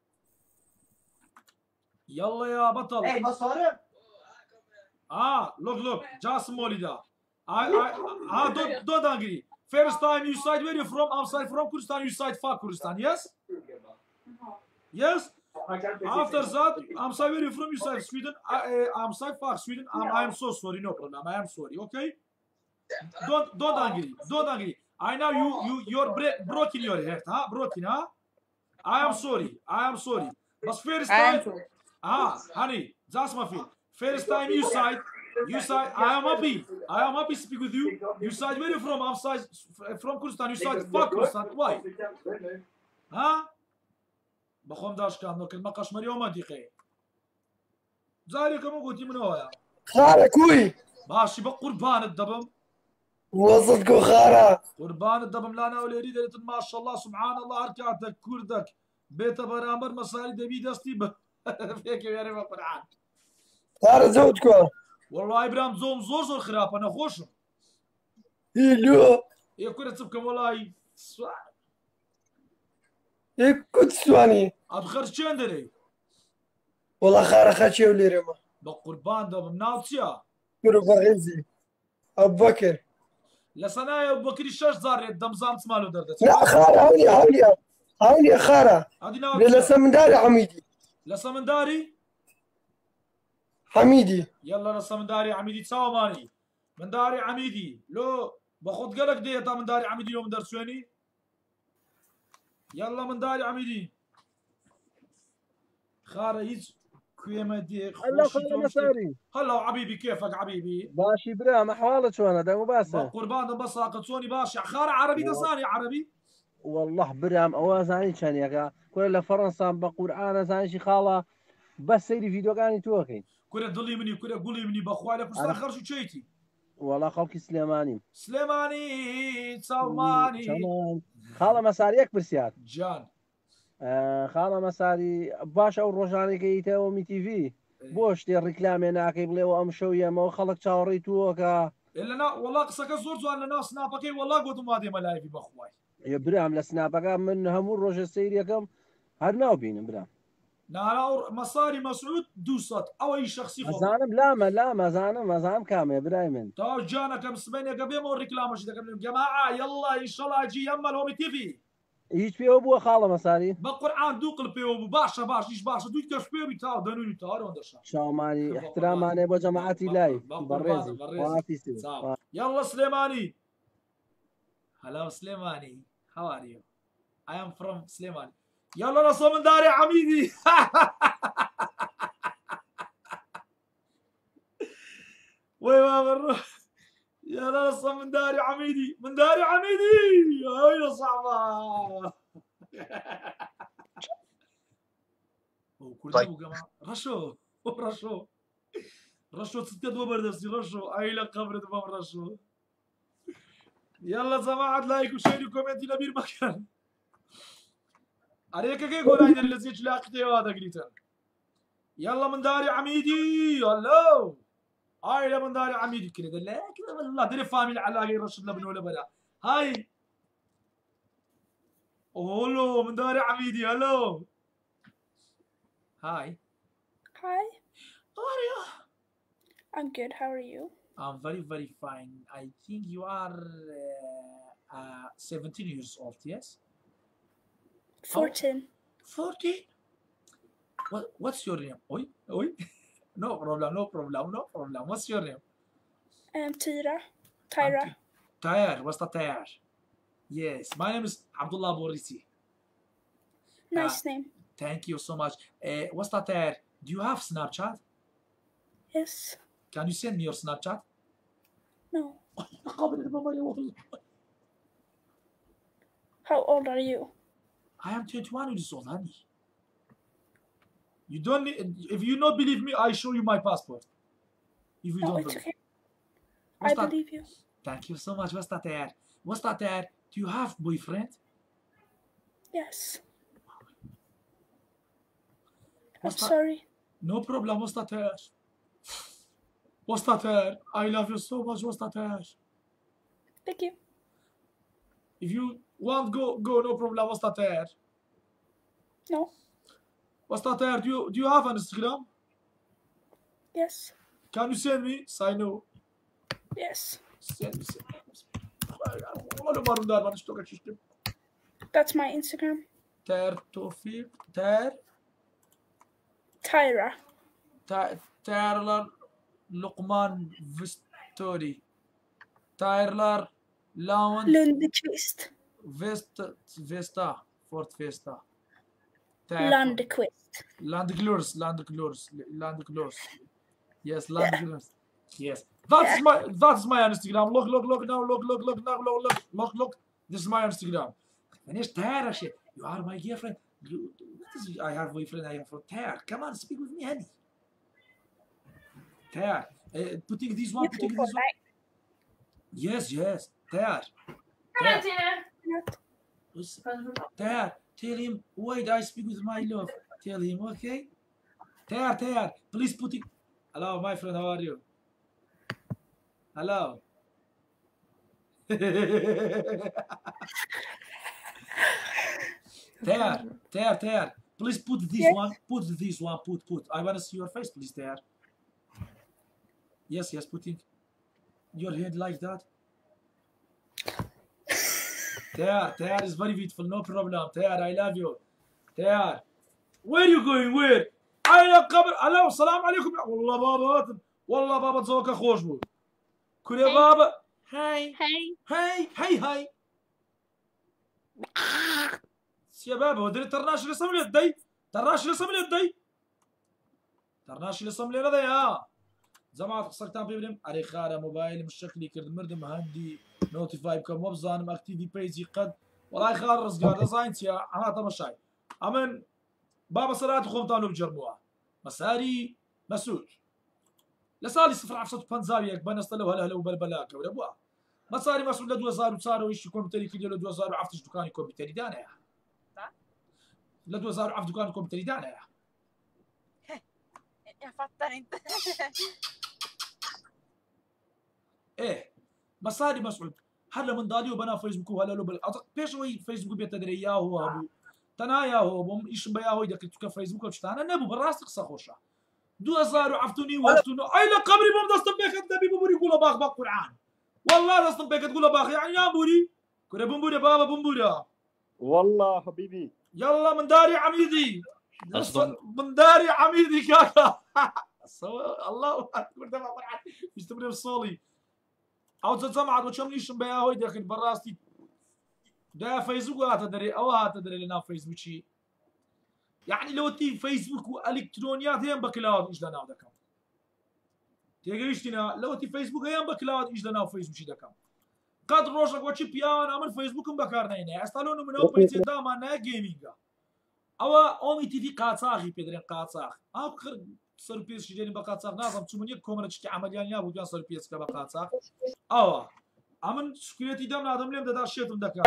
يلا يا بطل
اي مصاري
اه look look just Molida I I ah don't don't angry first time you side where you from I'm side from Kurdistan you side fuck Kurdistan yes yes after that I'm side where you from you side Sweden I, uh, I'm side fuck Sweden I'm, I am so sorry no problem I am sorry okay don't don't angry don't angry I know you you you're broken your heart huh broken huh I am sorry I am sorry but first time ah honey that's my feel first time you side you side I am happy I am happy to speak with you you side where you from I'm side from Kurdistan you side fuck Kurdistan why ها بخوم داش كان دوك المقاش مريوم دقيقه زاري كما قلت من هوايا
خارة كوي
ماشي بقربان الدبم
وصدكو خارة
قربان الدبم لانا وليري دلت ما شاء الله سبحان الله هركاتك كردك بيت برامر مصاري دبي دستي ب فيك يا رب قرعان
خارة زودكو
والله ابراهيم زوم زور زور خراب انا خوشم
هيلو
يا كره تبكم والله
ايه كنت سواني
ادخل شندري
والله خارة خاتشي وليرما
بقربان دبم ناوتيا
كرو بغيزي ابو بكر
لسنايا ابو بكر الشاش زار الدم زامت مالو دردت
لا خارة هوني هوني هوني يا خارة لسمنداري حميدي
لسمنداري
حميدي
يلا لسمنداري عميدي تساوى ماني منداري عميدي لو باخد قلق ديتا منداري عميدي لو مدرسوني يلا منداري عميدي خارة هيج كويما دي
هلا
خوشي
خالة
تومشتي
مساري
هلا حبيبي كيفك حبيبي
باشي برام أحوالك شلونها دايما باسة
قربان بس قصوني باشا خار عربي دصاني عربي
والله برام أوازاني كان يا كل فرنسا بقرآن زاني شي خالة بس سيري فيديو كاني توكي
كره ضلي مني كره قولي مني بخوالي كردستان خرجوا شيتي
والله خلقي سليماني
سليماني تساماني
تمام خالة مساريك برسيات
جان
آه خالة مساري باش أو روجاني كيتا ومي تي في بوش دي الركلام هناك بليو أم شوية ما خلق شاوري توكا
إلا نا والله قصك زور زو أنا ناس نابكي والله قلت ما دي ملايفي بخواي
يا برام لسنابك من همور روج السيريا كم هرناو بين برام
نانا مصاري مسعود دوسات أو أي شخصي
خو زانم لا ما لا ما زانم ما زانم كامل برايمن
تاو جانا كم سبين يا قبل ما الركلامش ده قبل جماعة يلا إن شاء الله أجي يما لهم تي في
هیچ پێوە بووە خاڵە مەساری
بەقورعان دوو قڵ پێوە بوو باشە باش هیچ باشە دوی کەش پێوی تا دەنووی تاڕۆ دەشا
شاومانی احترامانێ بۆ جەماعەتی لای بەڕێزی
يلا سليماني هلا سليماني how are you I am from سليماني يلا نصو من داري عميدي وين ما بنروح يلا نصو من داري عميدي من داري عميدي هاي صعبة طيب جماعة رشو رشو رشو ستة دو بردستي رشو عيلة قبر دمام رشو يلا جماعة لايك وشير وكومنت نبير مكان عليك كي قول هاي اللي لاقتي هذا قريتها يلا من داري عميدي هلو هاي من داري عميدي كذا لا كذا والله دري فاميلي على غير رشد لبن ولا بلا هاي هلو من داري عميدي هلو Hi.
Hi.
How are you?
I'm good. How are you?
I'm very, very fine. I think you are uh, uh, seventeen years old, yes?
fourteen.
fourteen? What, what's your name? Oi, oi. No problem, no problem, no problem. What's your name?
Um, Tyra. Tyra.
Tyra. What's the Tyra? Yes, my name is Abdullah Borisi.
Nice uh, name.
Thank you so much. Uh, what's that there? Do you have Snapchat?
Yes.
Can you send me your Snapchat?
No. How old are you?
I am twenty-one years old, honey. You don't need, if you don't believe me, I show you my passport. If you
no,
don't
it's
believe.
okay.
What's
I
that?
believe you.
Thank you so much. What's that there? What's that there? Do you have boyfriend?
Yes.
What's
I'm
that?
sorry.
No problem. What's that there? What's that there? I love you so much. What's that there?
Thank you.
If you want go, go. No problem. What's that there?
No.
What's that there? Do you do you have an Instagram?
Yes.
Can you send me? Say no.
Yes.
Send me. Send me.
That's my Instagram.
Ter Tofik. Ter.
Tyra.
Tyler Luqman Vistori. Tyler Lawan
Lundqvist.
Vesta Vesta Fort Vesta.
Landqvist.
Landglurs Landglurs Landglurs. Yes, Landglurs. Yes. That's my that's my Instagram. Look look look now look look look now look look look look. This is my Instagram. Finish Tyra shit. You are my girlfriend. You, I have boyfriend, I have a Ter. Come on, speak with me, honey. Ter. Uh, putting this one, putting this one. Yes, yes. Ter. Ter. Ter. Tell him, wait, I speak with my love. Tell him, okay? Ter, Ter. Please put it. Hello, my friend, how are you? Hello. Ter, Ter, Ter. Please put this yes. one. Put this one. Put, put. I want to see your face, please, Ter. Yes, yes, putting your head like that. Ter, Ter is very beautiful. No problem. Ter, I love you. Ter. Where are you going? Where? I love Qabr. Hello, salam alaikum. Wallah, Baba. Wallah, Baba, تزوجك خوش بو. كل يا بابا.
Hi. Hi.
Hi. Hi. Hi. يا بابا ودري تراش لسه من يدي تراش لسه من يدي ترناشي لسم لي هذا يا زعما خصك تعمل بهم اري خاره موبايل مش شكلي كرد مردم هندي نوتيفاي بكم وبزانم اكتيفي بيجي قد والله خار رزق هذا زاينت يا هذا مشاي امن بابا صلاه خوم طالب جربوها مساري مسعود لسالي صفر عفصة بنزاوية بنست له هلا هلا وبلبلاك ولا بوا مساري مسعود لدو زار وصار ويش يكون بتري كيلو لدو زار وعفتش دكان يكون بتري دانا يا لدو زار وعفت دكان يكون بتري دانا يا
يا فطر انت
ايه مساري مسعود هلا من دالي وبنا فيسبوك وهلا لو بل بيش وي فيسبوك بيتدري اياه هو ابو تنا يا هو بوم ايش بيا هو دك تك فيسبوك وشتانا نبو براس قصه خوشه دو زار وعفتوني وعفتوني اي لا قبري بوم دستم بيك النبي بومبوري يقول باخ باخ قران والله دستم بيك تقول باخ يعني يا بوري كره بومبوري بابا بومبوري
والله حبيبي
يلا من داري عميدي
أصلاً.
من داري عميدي كاكا الله اكبر دفع قران مش تمرين الصولي او تسمع وشم ليش بيا هو داخل براستي ده فيسبوك هتدري او هتدري لنا فيسبوك شي يعني لو تي فيسبوك والكترونيات هم بكلاود ايش لنا دكم تيجيشتنا لو تي فيسبوك هم بكلاود ايش لنا فيسبوك شي دكم قد روشك واتش بيان من فيسبوك بكارنا هنا استالون من او بيتي داما نا جيمينغا او اومي تي في قاصاغي بيدرين قاصاغ او خر سربيس شي بقاصاغ نظام تمنيك كومنت تشتي عمليان يا بو سربيس كبقاصاغ او امن سكيورتي دام ادم لم ددا شيتم دكا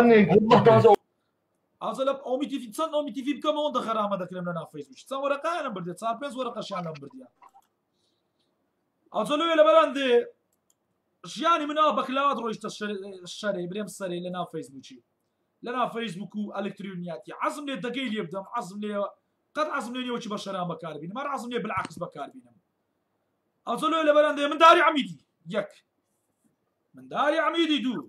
ازلب اومي تي في تصن اومي تي في بكم دخل ما دكلم لنا فيسبوك تصور ورقه انا بردي صار بيز ورقه شان بردي ازلو يلا بلندي شياني من ابك لا ادري ايش الشري بريم السري لنا فيسبوك لنا فيسبوك الكترونياتي عزم لي دقيق يبدا عزم لي قد عزم لي وجه بشرا مكاربين ما عزم لي بالعكس بكاربين ازلو يلا بلندي من داري عميدي يك من داري عميدي دو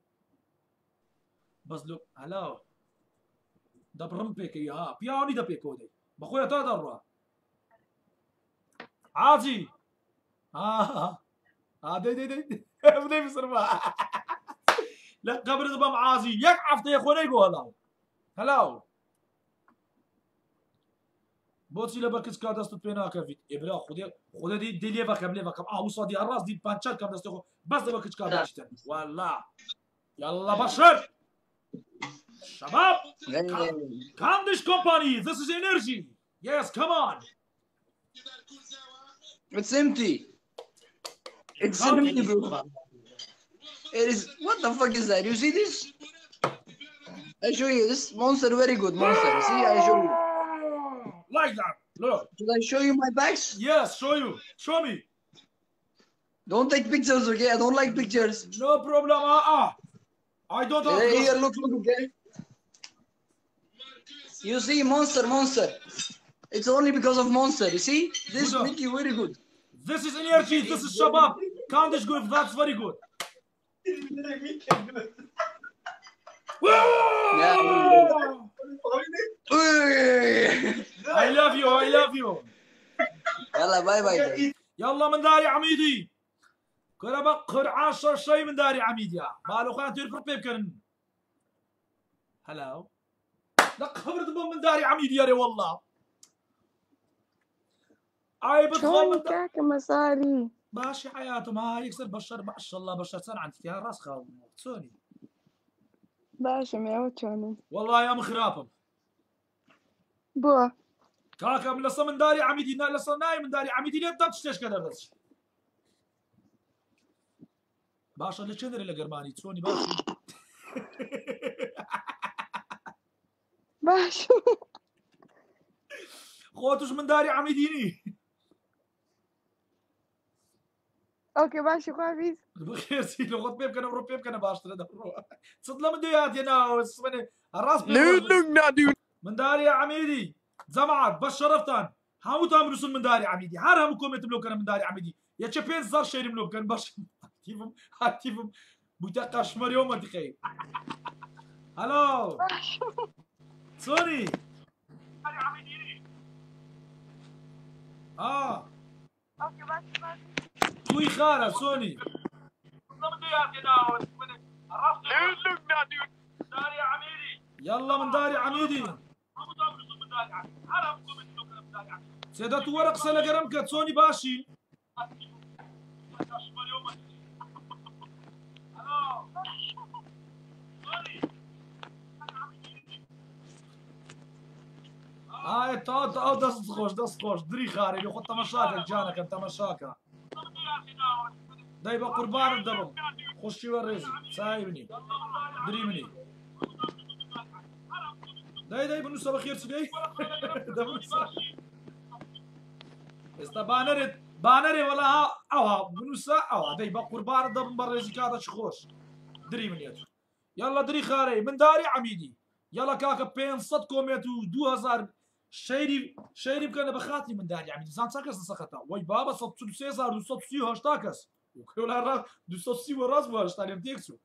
بس لو هلا دبرم بيك يا بياني دا بيكو دي بخويا تقدر عادي اه اه دي دي دي بدي بصرفه لا قبر ضبام عازي يك عفتي يا خويا يقول هلا هلا بوتي لبركز كاد است بينا كافيت ابرا خدي خدي دي دي ليفا كم ليفا كم اه وصادي الراس دي بانشال كم دستو بس لبركز كاد اشتن والله يلا بشر شباب Candish company this is energy yes come on
It's empty. It's empty, bro. It is. What the fuck is that? You see this? I show you this monster. Very good monster. See, I show you.
Like that. Look.
Should I show you my bags?
Yes, show you. Show me.
Don't take pictures, okay? I don't like pictures.
No problem. Ah, uh, uh. I don't.
Hey, here, look, look, okay? You see, monster, monster. It's only because of monster. You see, this make you very good.
This is energy. This is shabab. Candish good. That's very good. I love you. I love you.
يلا باي باي.
يلا من داري عميدي. كنا بقر عشر شيء من داري عميدي. مالو خان تيرك بيبكن. هلا. لا خبر دبم من داري عميدي يا ري والله. اي بتخبط
كاكا مصاري
ماشي حياته ما يكسر بشر ما شاء الله بشر سنة عندك يا راس خاو سوني
باشا ميوتشوني
والله يا مخرابم
بو
كاكا من لسه من داري عميدي نا لسه نايم من داري عميدي ليه بدك تشتش كذا بس باشا اللي شندري اللي قرماني تسوني باشا
باشا
خوتوش من داري عميديني
اوكي باشا كويس
بخير سي لو خد بيبك انا بروح بيبك انا باشتري دبرو تصدق من ديات انا اسمني الراس من داري يا عميدي زمعت بس شرفتان هاو تام رسول من داري عميدي هار هم كومنت ملوك انا من داري عميدي يا تشبين زار شيري ملوك كان باش اكتيفهم اكتيفهم بوتاقا شمر يوم ما تخيل هلو سوني اه
اوكي باشا باشا
توي خارة سوني يلا من داري عميدي سێدەت وەرە قسە لەگەرم کە چۆنی باشی ئایا تا ئەو دەست خۆش دەست خۆش دری خارێ لە خۆ تەمەشاکە جانەکەم تەمەشاکە دەی بە قوربانت دەبم خۆشیوە ڕێزی چای منی دری منی دەی دەی بنووسە بە خێرچ دەی ئێستا بانەرێت بانەرێ وەڵا ئەوها بنووسە ئەوە دەی بە قوربانت دەبم بە ڕێزی کاتە چ خۆش دری منێت یاڵە دری خارەی منداری عەمیدی یاڵە کاکە پێنج کۆمێت و دوو هەزار شەیری شەیری بکەنە بە خاتری منداری عەمیدی زان چەند کەس سەخەتە وەی بابە سەد و چل و سێ هەزار دوو سەد و سی و هەشتا کەس دوو سەد و سی وە ڕاست بووە هەشتا لێم تێک چوو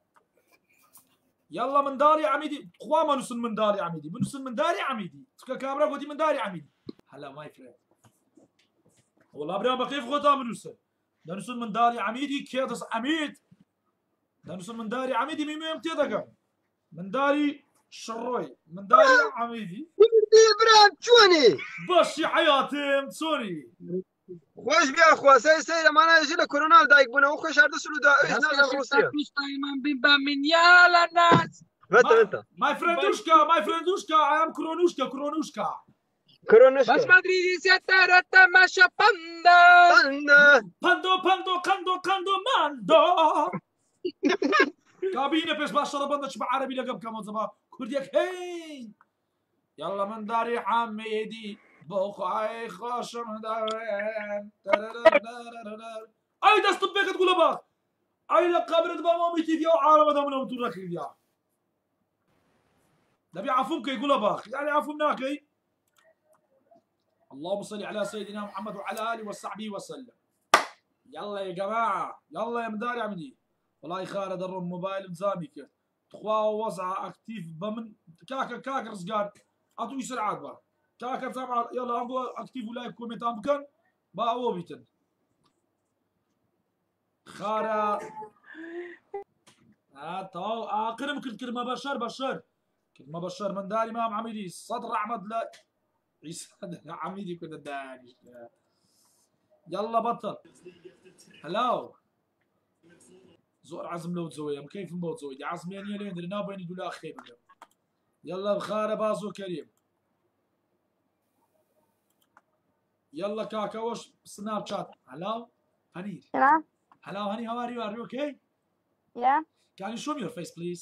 يلا من داري عميدي خوا ما نوصل من داري عميدي بنوصل من داري عميدي تسكا كاميرا قدي من داري عميدي هلا ماي فريند والله برا كيف غدا بنوصل نوصل من داري عميدي كيدس عميد نوصل من داري عميدي ميم يوم تيدقا من داري شروي من داري عميدي
ابراهيم شوني
باش يا حياتي سوري
خوش بیا خوا سه سه ما نه جل کرونا دایک بونه خوش هر دسلو دا نازم روسیا
من بين من يا الناس
متى متى
ماي فرندوشكا ماي فرندوشكا I am كرونوشكا كرونوشكا
كرونوشكا
بس مدريد ستارت ماشا باندا
باندا
باندو باندو كاندو كاندو ماندو كابينه بس باشا باندا شبع عربي لقب كمان زمان كرديك هي يلا من داري حميدي بوخاي خاشم دارين اي دست بك تقول باك اي لقبرت بامامي تي فيها عالم هذا من تورك يا نبي عفوك يقول باك يعني عفو مناكي اللهم صل على سيدنا محمد وعلى اله وصحبه وسلم يلا يا جماعه يلا يا مداري عمدي والله خالد الرم موبايل مزامي تخوا وضع اكتيف بمن كاكا كاكا رزقان اعطوني سرعات بقى كاكا زعما يلا امبو اكتيف ولايك كومنت ام كان با هو بيتن خارا هاتو اقرم كل كلمه بشر بشر كلمه بشر من داري امام عميدي صدر احمد لا عيسى عميدي كنا داني يلا بطل هلاو زور عزم لو تزوي كيف مو تزوي دي عزمين يلين درنا بين يقول اخي يلا بخاره بازو كريم يلا كاكا وش سناب شات hello Hanir
Yeah.
hello honey how are you are you okay
Yeah.
can you show me your face please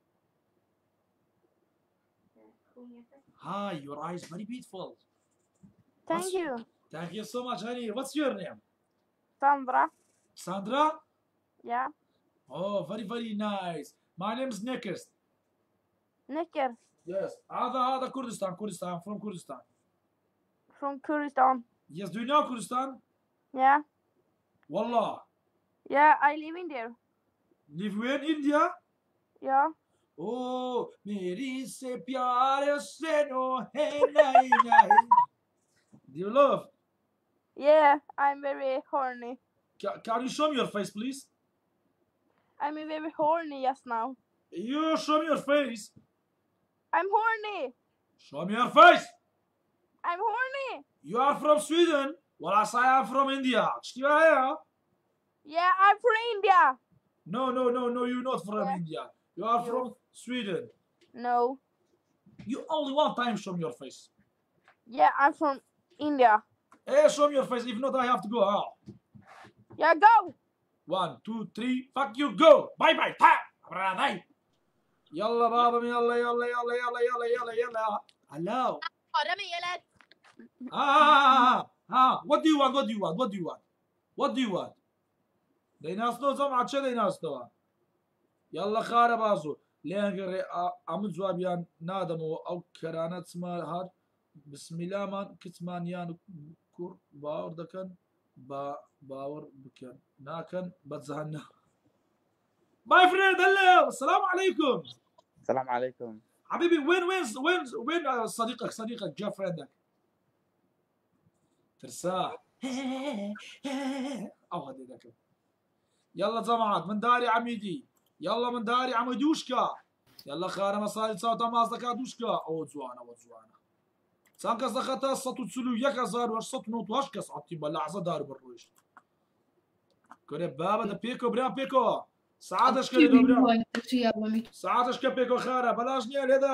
hi your eyes very beautiful
Thank
what's,
you.
thank you so much honey what's your name
Sandra.
Sandra
Yeah.
oh very very nice my name is Nickers
Nicker.
yes هذا هذا كردستان كردستان from Kurdistan
From Kurdistan.
yes do you know Kurdistan
Yeah.
والله
Yeah, I live in there.
live where in India
Yeah.
oh मेरी से प्यार से no है नहीं नहीं do you love
Yeah, I'm very horny.
can, can you show me your face please
I'm very horny just now.
you show me your face
I'm horny.
show me your face
I'm horny.
you are from Sweden well I say I'm from India yeah
Yeah, I'm from India.
no no no no you're not from
Yeah.
India you are
You.
from Sweden
No.
you only one time show me your face
Yeah, I'm from India.
hey show me your face if not I have to go out
Yeah, go.
one two three fuck you go bye bye ta brother يلا بابا يلا يلا يلا يلا يلا يلا يلا hello ah ah what do you want what do you want what do you want what do you want ديناستو زعما تشا ديناستو يلا خاره بازو لين عم جوابيان نادمو او كرانات ما هاد بسم الله مان كتمان يان كور باور دكن با باور بكن ناكن بتزهنا ماي فريند هلا السلام عليكم
السلام عليكم
حبيبي وين وين وين وين صديقك صديقك جا فريندك ترساح او هذا ذاك يلا جماعات من داري عميدي يلا من داري عميدوشكا يلا خارم مصاري تصاوت مازدكا دوشكا او زوانا او زوانا چەند کەس دەخەتە سەد و چل و یەک هەزار و هەشت سەد و نۆ و هەشت کەس عەتی بە لەحزە دار بڕۆیشت کورێ بابە دە پێکەوە برا پێکەوە سەعاتش کە لێدە برا سەعاتش کە پێکەوە خارە بەلاش نییە لێدا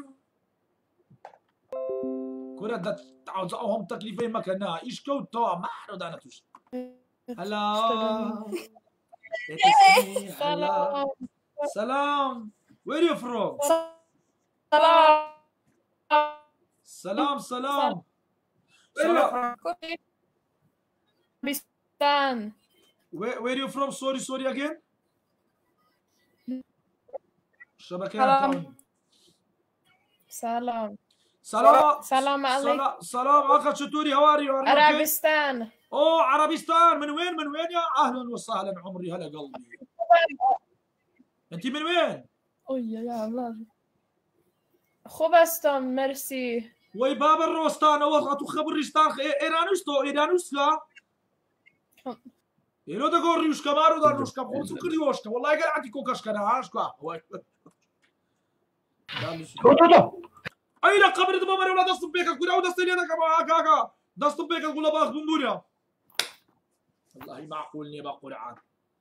کورە دە ئەو هەم تەکلیفەی مەکە نا ئیش کەوتەوە مارۆدانە توش هەلا سلام where you from سلام سلام
Pakistan.
Where, where you from? Sorry, sorry again. شبكة
سلام
سلام
سلام عليكم.
سلام أخ شتوري how are you?
عربستان.
أوه عربستان من وين من وين يا أهلا وسهلا عمري هلا قلبي. أنت من وين؟
أوه يا الله. خوبستان مرسي.
وي باب الروستان وقت خبرستان إيرانوستو إيرانوسلا. إيرو ده قريوشكا مارو ده روشكا خمسة كريوشكا والله قال عندي كوكاشكا نهاشكا. أي لا قبر ده بمر ولا دستم بيك كورا ودستني هذا كمان كاكا دستم بيك ولا باخ بندوريا. والله معقولني بقرعان.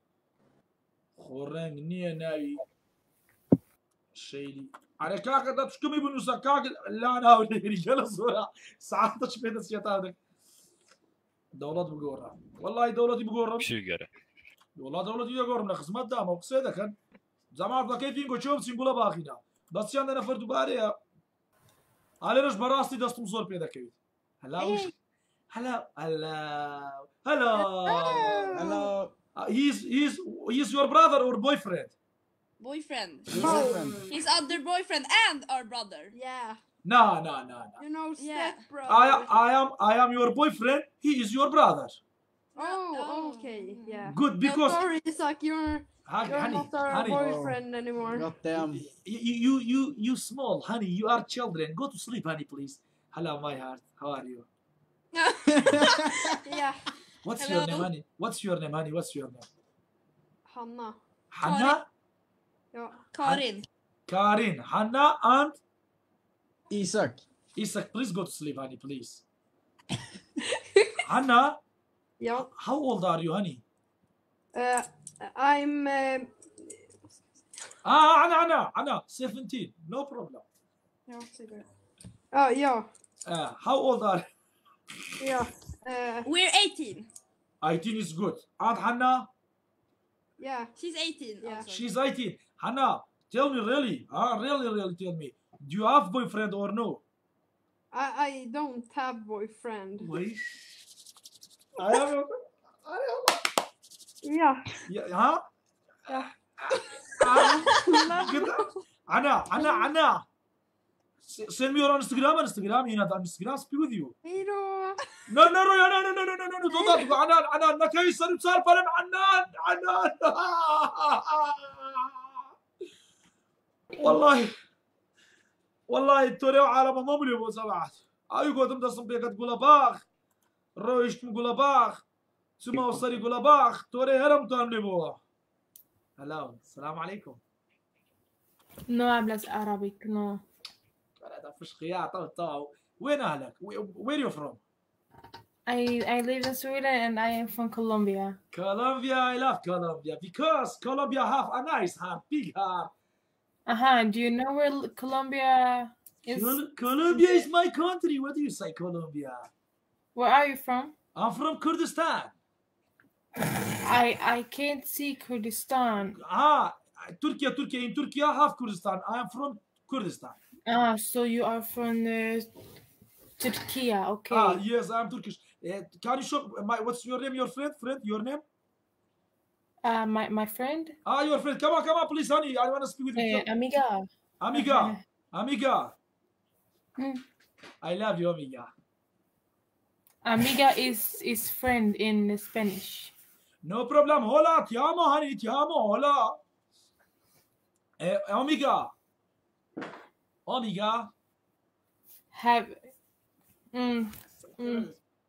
خورن نية ناوي. شيلي. على كاكا ده تشكمي بنوسا كاكا لا أنا أولي رجال صورة ساعات تشبه السيطرة دولة بقورة والله دولتي بقورة
شو قرا
والله دولتي بقورة من خدمات دام وقصيدة كان زمان بكيف ينقو شوف سنقولها باخينا بس عندنا فرد باريا على رش براستي دستم صور بيدا كيف هلا وش هلا هلا هلا هلا he's he's he's your brother or boyfriend
Boyfriend.
Boyfriend.
His other boyfriend and our brother. Yeah.
No, no, no, no.
You know, step brother.
I, I am, I am your boyfriend. He is your brother.
Oh, okay, yeah.
Good, because.
No, sorry, Isaac, you're,
honey,
you're
honey,
not our
honey.
boyfriend anymore.
God damn. You, you, you, you small, honey. You are children. Go to sleep, honey, please. Hello, my heart. How are you?
Yeah.
What's
Hello.
your name, honey? What's your name, honey? What's your name?
Hanna.
Hanna.
Yeah. Karin.
Karin, Hanna, and
Isaac.
Isaac, please go to sleep, honey, please. Hanna.
Yeah.
How old are you, honey?
Uh, I'm. Uh,
Ah, Anna, Anna, Anna, seventeen. No problem.
yeah, cigarette. Oh, yeah.
Uh, how old are you?
Yeah. Uh, We're eighteen.
eighteen is good. And Hanna?
Yeah. She's eighteen. Yeah.
She's eighteen. Hanna, tell me really, ah, really, really tell me. Do you have boyfriend or no?
I, I don't have boyfriend.
Wait. I have a... I have a...
Yeah.
Yeah, huh?
Yeah.
Anna, Anna, Anna. Send me your Instagram, Instagram. You know, Instagram speak with you.
Hero.
No, no, no, no, no, no, no, no, no, no. Don't talk. Anna, Anna, Anna, كيف صار صار فلم Anna, Anna. والله والله توريو عالم مملي ابو سبعات اي قدم تصم بيك تقول باخ رويش تقول باخ ثم وصلي يقول باخ توري هرم تاملي بو هلا السلام عليكم
No hablas Arabic, no.
هذا فش خياطه وطاو وين اهلك where you from
I I live in Sweden and I am from Colombia.
Colombia I love Colombia because Colombia have a nice heart big heart.
Uh-huh. Do you know where Colombia is?
Col Colombia is my country. What do you say, Colombia?
Where are you from?
I'm from Kurdistan.
I I can't see Kurdistan.
Ah, Turkey, Turkey. In Turkey, I have Kurdistan. I am from Kurdistan.
Ah, so you are from uh, Turkey, okay.
Ah, yes, I'm Turkish. Uh, can you show my? What's your name? Your friend? Friend? Your name?
Uh, my my friend.
Ah, your friend. Come on, come on, please, honey. I want to speak with you.
Uh, amiga.
Amiga. Amiga.
Hmm.
I love you, amiga.
Amiga is is friend in Spanish.
No problem. Hola, ti amo, honey. Ti amo. Hola. Eh, amiga. Amiga.
Have. Mm. Mm.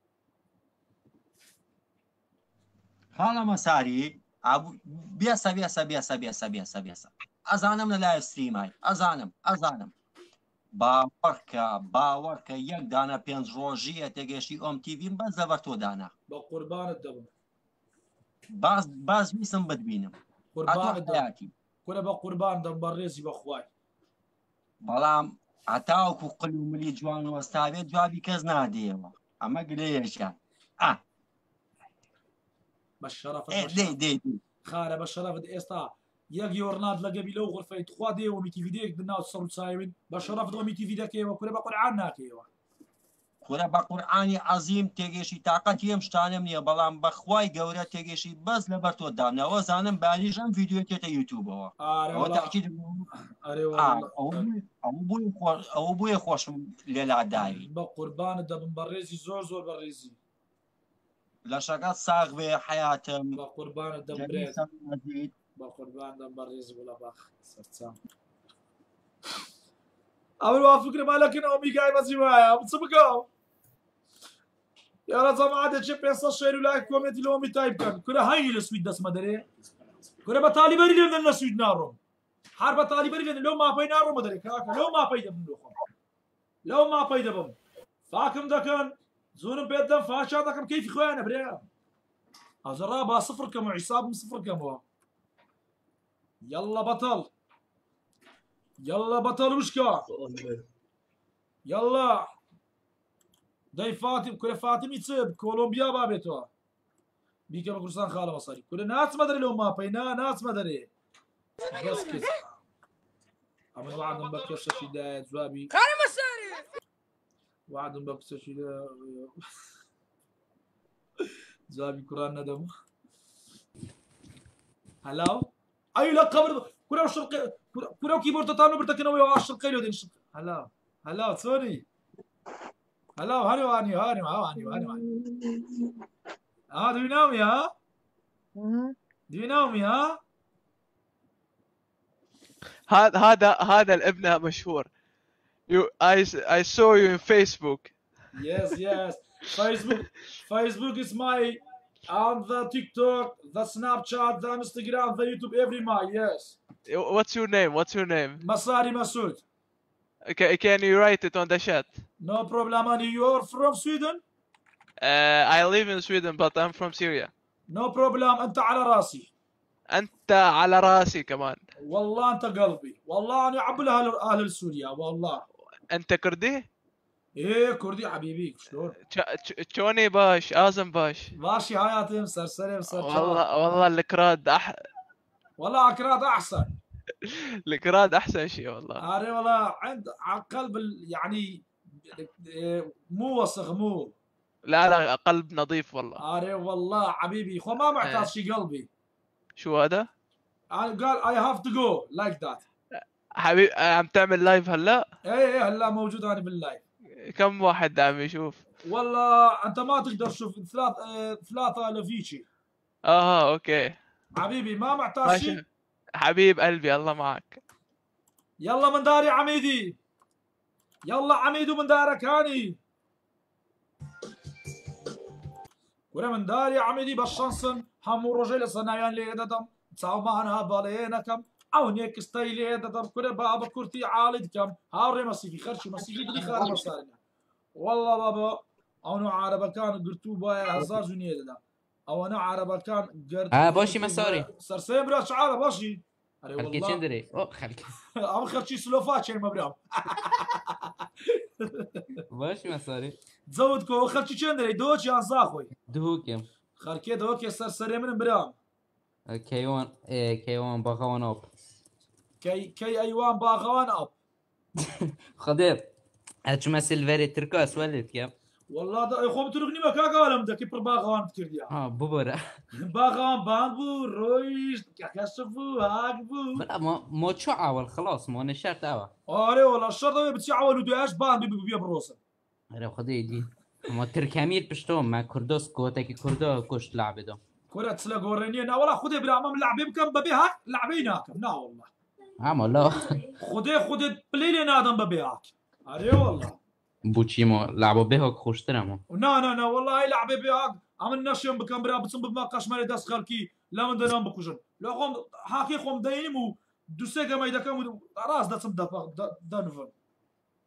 خانە مەساری بیاسە بیاسە بیاسە بیاسە بیاسە بیاسە ئەزانم لە لایڤ ستریمای ئەزانم ئەزانم باوەڕکە باوەڕکە یەک دانە پێنج ڕۆژیە تێگەشتی ئۆم تیڤیم بەس لەبەر تۆ دانا
بە قوربانت دەبم
باز باز ویسم بتبینم
قوربانت دەبم کورە بە قوربان دەم بە ڕێزی بەخوای
بەڵام هەتاوەکو قل و ملی جوان وەستاوێت جوابی کەس نادێەوە ئەمە گلەیەشە ئا
بە شەرەفت
دێ دێ
خارە بە شەرەفت ئێستا یەک یۆرنات لەگەبی لەو غرفەی تخوا دێەوە میتیڤیدەیەک بناو سەر و چاوین بە شەرەفت ئەو میتیڤی دەکەیەوە کورە بە قورعان ناکەیەوە
کورە بە قورعانی عەزیم تێگەشی تاقەتی ئەم شتانم نییە بەڵام بەخوای گەورە تێگەشی بەس لەبەر تۆ دانەوە زانم بانیژ ئەم ڤیدیۆ تێتە یوتیوبەوە ئەوە بۆیە خۆشم لێلاداری
بە قوربانت دەبم بە ڕێزی زۆر زۆر بە ڕێزی
لەشەکەت ساغ بێ حیاتم
بە قوربانت دەبرێت بە قوربان دەم بە ڕێزی بۆ لە باخ سەرچاو ئەوە فکرمالەکەنەوە میگای بەزی وایە چ بکەم یارە جەماعەتێکی پێنج شێر و لای کۆمێتی لەوەمی تای بکەن کورە هەینی لە سوید دەسمە دەرێ کورە بە تالیبەری لێن لە سوید ناڕۆم هەر بە تالیبەری لێن لەو ماپەی ناڕۆمە دەرێ کاکە لەو ماپەی دەبم لۆخۆم لەو ماپەی دەبم فاکم دەکەن زۆرم پێت دەم فاشا دەکەم کەیفی خۆیانە برێ ئەوزەڕا با سفر کەم و حیسابم سفر کەمەوە يلا بطل يلا بطل وشكا يلا داي فاطم كل فاطمي تصيب كولومبيا بابتوا بيكا بكرسان خاله مصاري كل ناس ما ادري لو ما بينا ناس ما ادري بس كذا اما وعدهم بكسر شدايد زوابي
خاله مصاري
وعدهم بكسر شدايد زوابي قران ندم هلاو اي لا قبر كره الشرقي كره كيبورد تانو برتكنو يا الشرقي لو دين هلا هلا سوري هلا هاني واني هاني هاني هاني ها do you know me ها do you know me ها
هذا هذا هذا الابن مشهور you I I saw you in Facebook
yes yes Facebook Facebook is my on the TikTok, the Snapchat, the Instagram, the YouTube, every my yes.
What's your name? What's your name?
Masari Masoud.
Okay, can you write it on the chat?
No problem, and you are from Sweden?
Uh, I live in Sweden, but I'm from Syria.
No problem, أنت على راسي.
أنت على راسي كمان.
والله أنت قلبي، والله أنا أحب أهل أهل سوريا والله.
أنت كردي؟
ايه كردي حبيبي شلون؟
شوني باش آزم باش
ماشي حياتي مسرسرة مسرسرة
والله والله الكراد أح
والله الكراد أحسن
الكراد أحسن شيء والله
أري والله عند قلب يعني مو وسخ مو
لا لا قلب نظيف والله
أري والله حبيبي خو ما معتاز شي قلبي
شو هذا؟
قال I have to go like that
حبيبي عم تعمل لايف هلا؟
ايه ايه هلا موجود أنا باللايف
كم واحد عم يشوف؟
والله انت ما تقدر تشوف ثلاث ثلاثة لفيتشي
اه اوكي
حبيبي ما معتاز شيء
حبيب قلبي الله معك
يلا من داري عميدي يلا عميدو من دارك هاني ولا من داري عميدي بالشانسن همو رجل صنايان لي ددم تساو معنا بالينكم او نيك ستايلي ددم كره بابا كرتي عالدكم هاوري مسيفي خرشي مسيفي دي خار مصارنا والله بابا او عربه كان قرتو بايا هزار جنيه ددا او انا عربه كان قرت
اه باشي مساري
سرسيم برا شعاره باشي
خلكي چندري او خلكي
ام خرشي سلوفاتشي مبرام
باشي مساري
زودكو خرشي چندري دوچ يا زاخوي
دوكم
خركي دوكي سرسري من برام
كيوان ايه كيوان باغوان اب
كي كي ايوان باغوان اب
خدير اتمثل فيري تركاس ولد كم
والله دا خو بترغني ما كاكا ولا مدك بر باغوان بترديا
اه بوبرا
باغوان بامبو رويش كشفو هاكبو
لا ما مو تشعول خلاص مو نشرت اوا
اري والله الشرطه بتشعول وداش بان بي بي بروسه
اري خدي دي ما تركاميل بشتوم ما كردوس كوتك كردا كشت لعبه ده
كره تسلا غورينينا والله خدي بلا امام لعبي بكم ببيها لعبيناك نا والله
اه والله
خدي خدي بليلي نادم ببيهاك اري والله
بوچيمو لعبوا بهك خوشترمو
نا نا نا والله لعبي بهاك عمل نشيم بكم برا بتصم بما قشمالي داس خالكي لا من دنام بكوجن لو قوم حاكي قوم دايمو دوسيغا ما يدكم راس داتم دا دانفن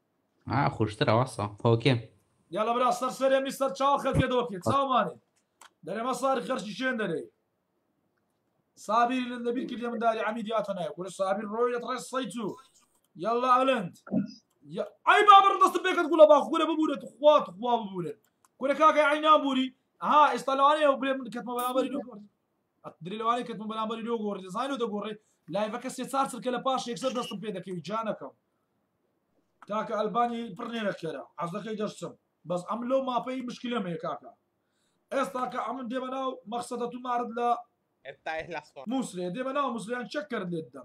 اه خوشترە وەسە هۆکێ
يلا برا سر سر مستر چاو خلفي دوكي تساوماني داري ما صار خرش شين داري صابر النبي كل يوم داري عميدياتنا يقول صابر روي ترى صيتو يلا اولند يا اي بابر دست بيك تقول ابا خوره ببوله تخوا تخوا ببوله كل كاكا عينا بوري ها استلواني وبريم كتم بلامبري دوغور ادري لواني كتم بلامبري دوغور ديزاينو دوغور لا فكس يصار سر كلا باش يكسر دست بيدك يجانكم كاكا الباني برنينا كلا عزك يدرسم بس عملوا ما في مشكله ما كاكا استاكا عمل ديمناو مقصدته معرض لا موسري ديمناو موسري نشكر للدم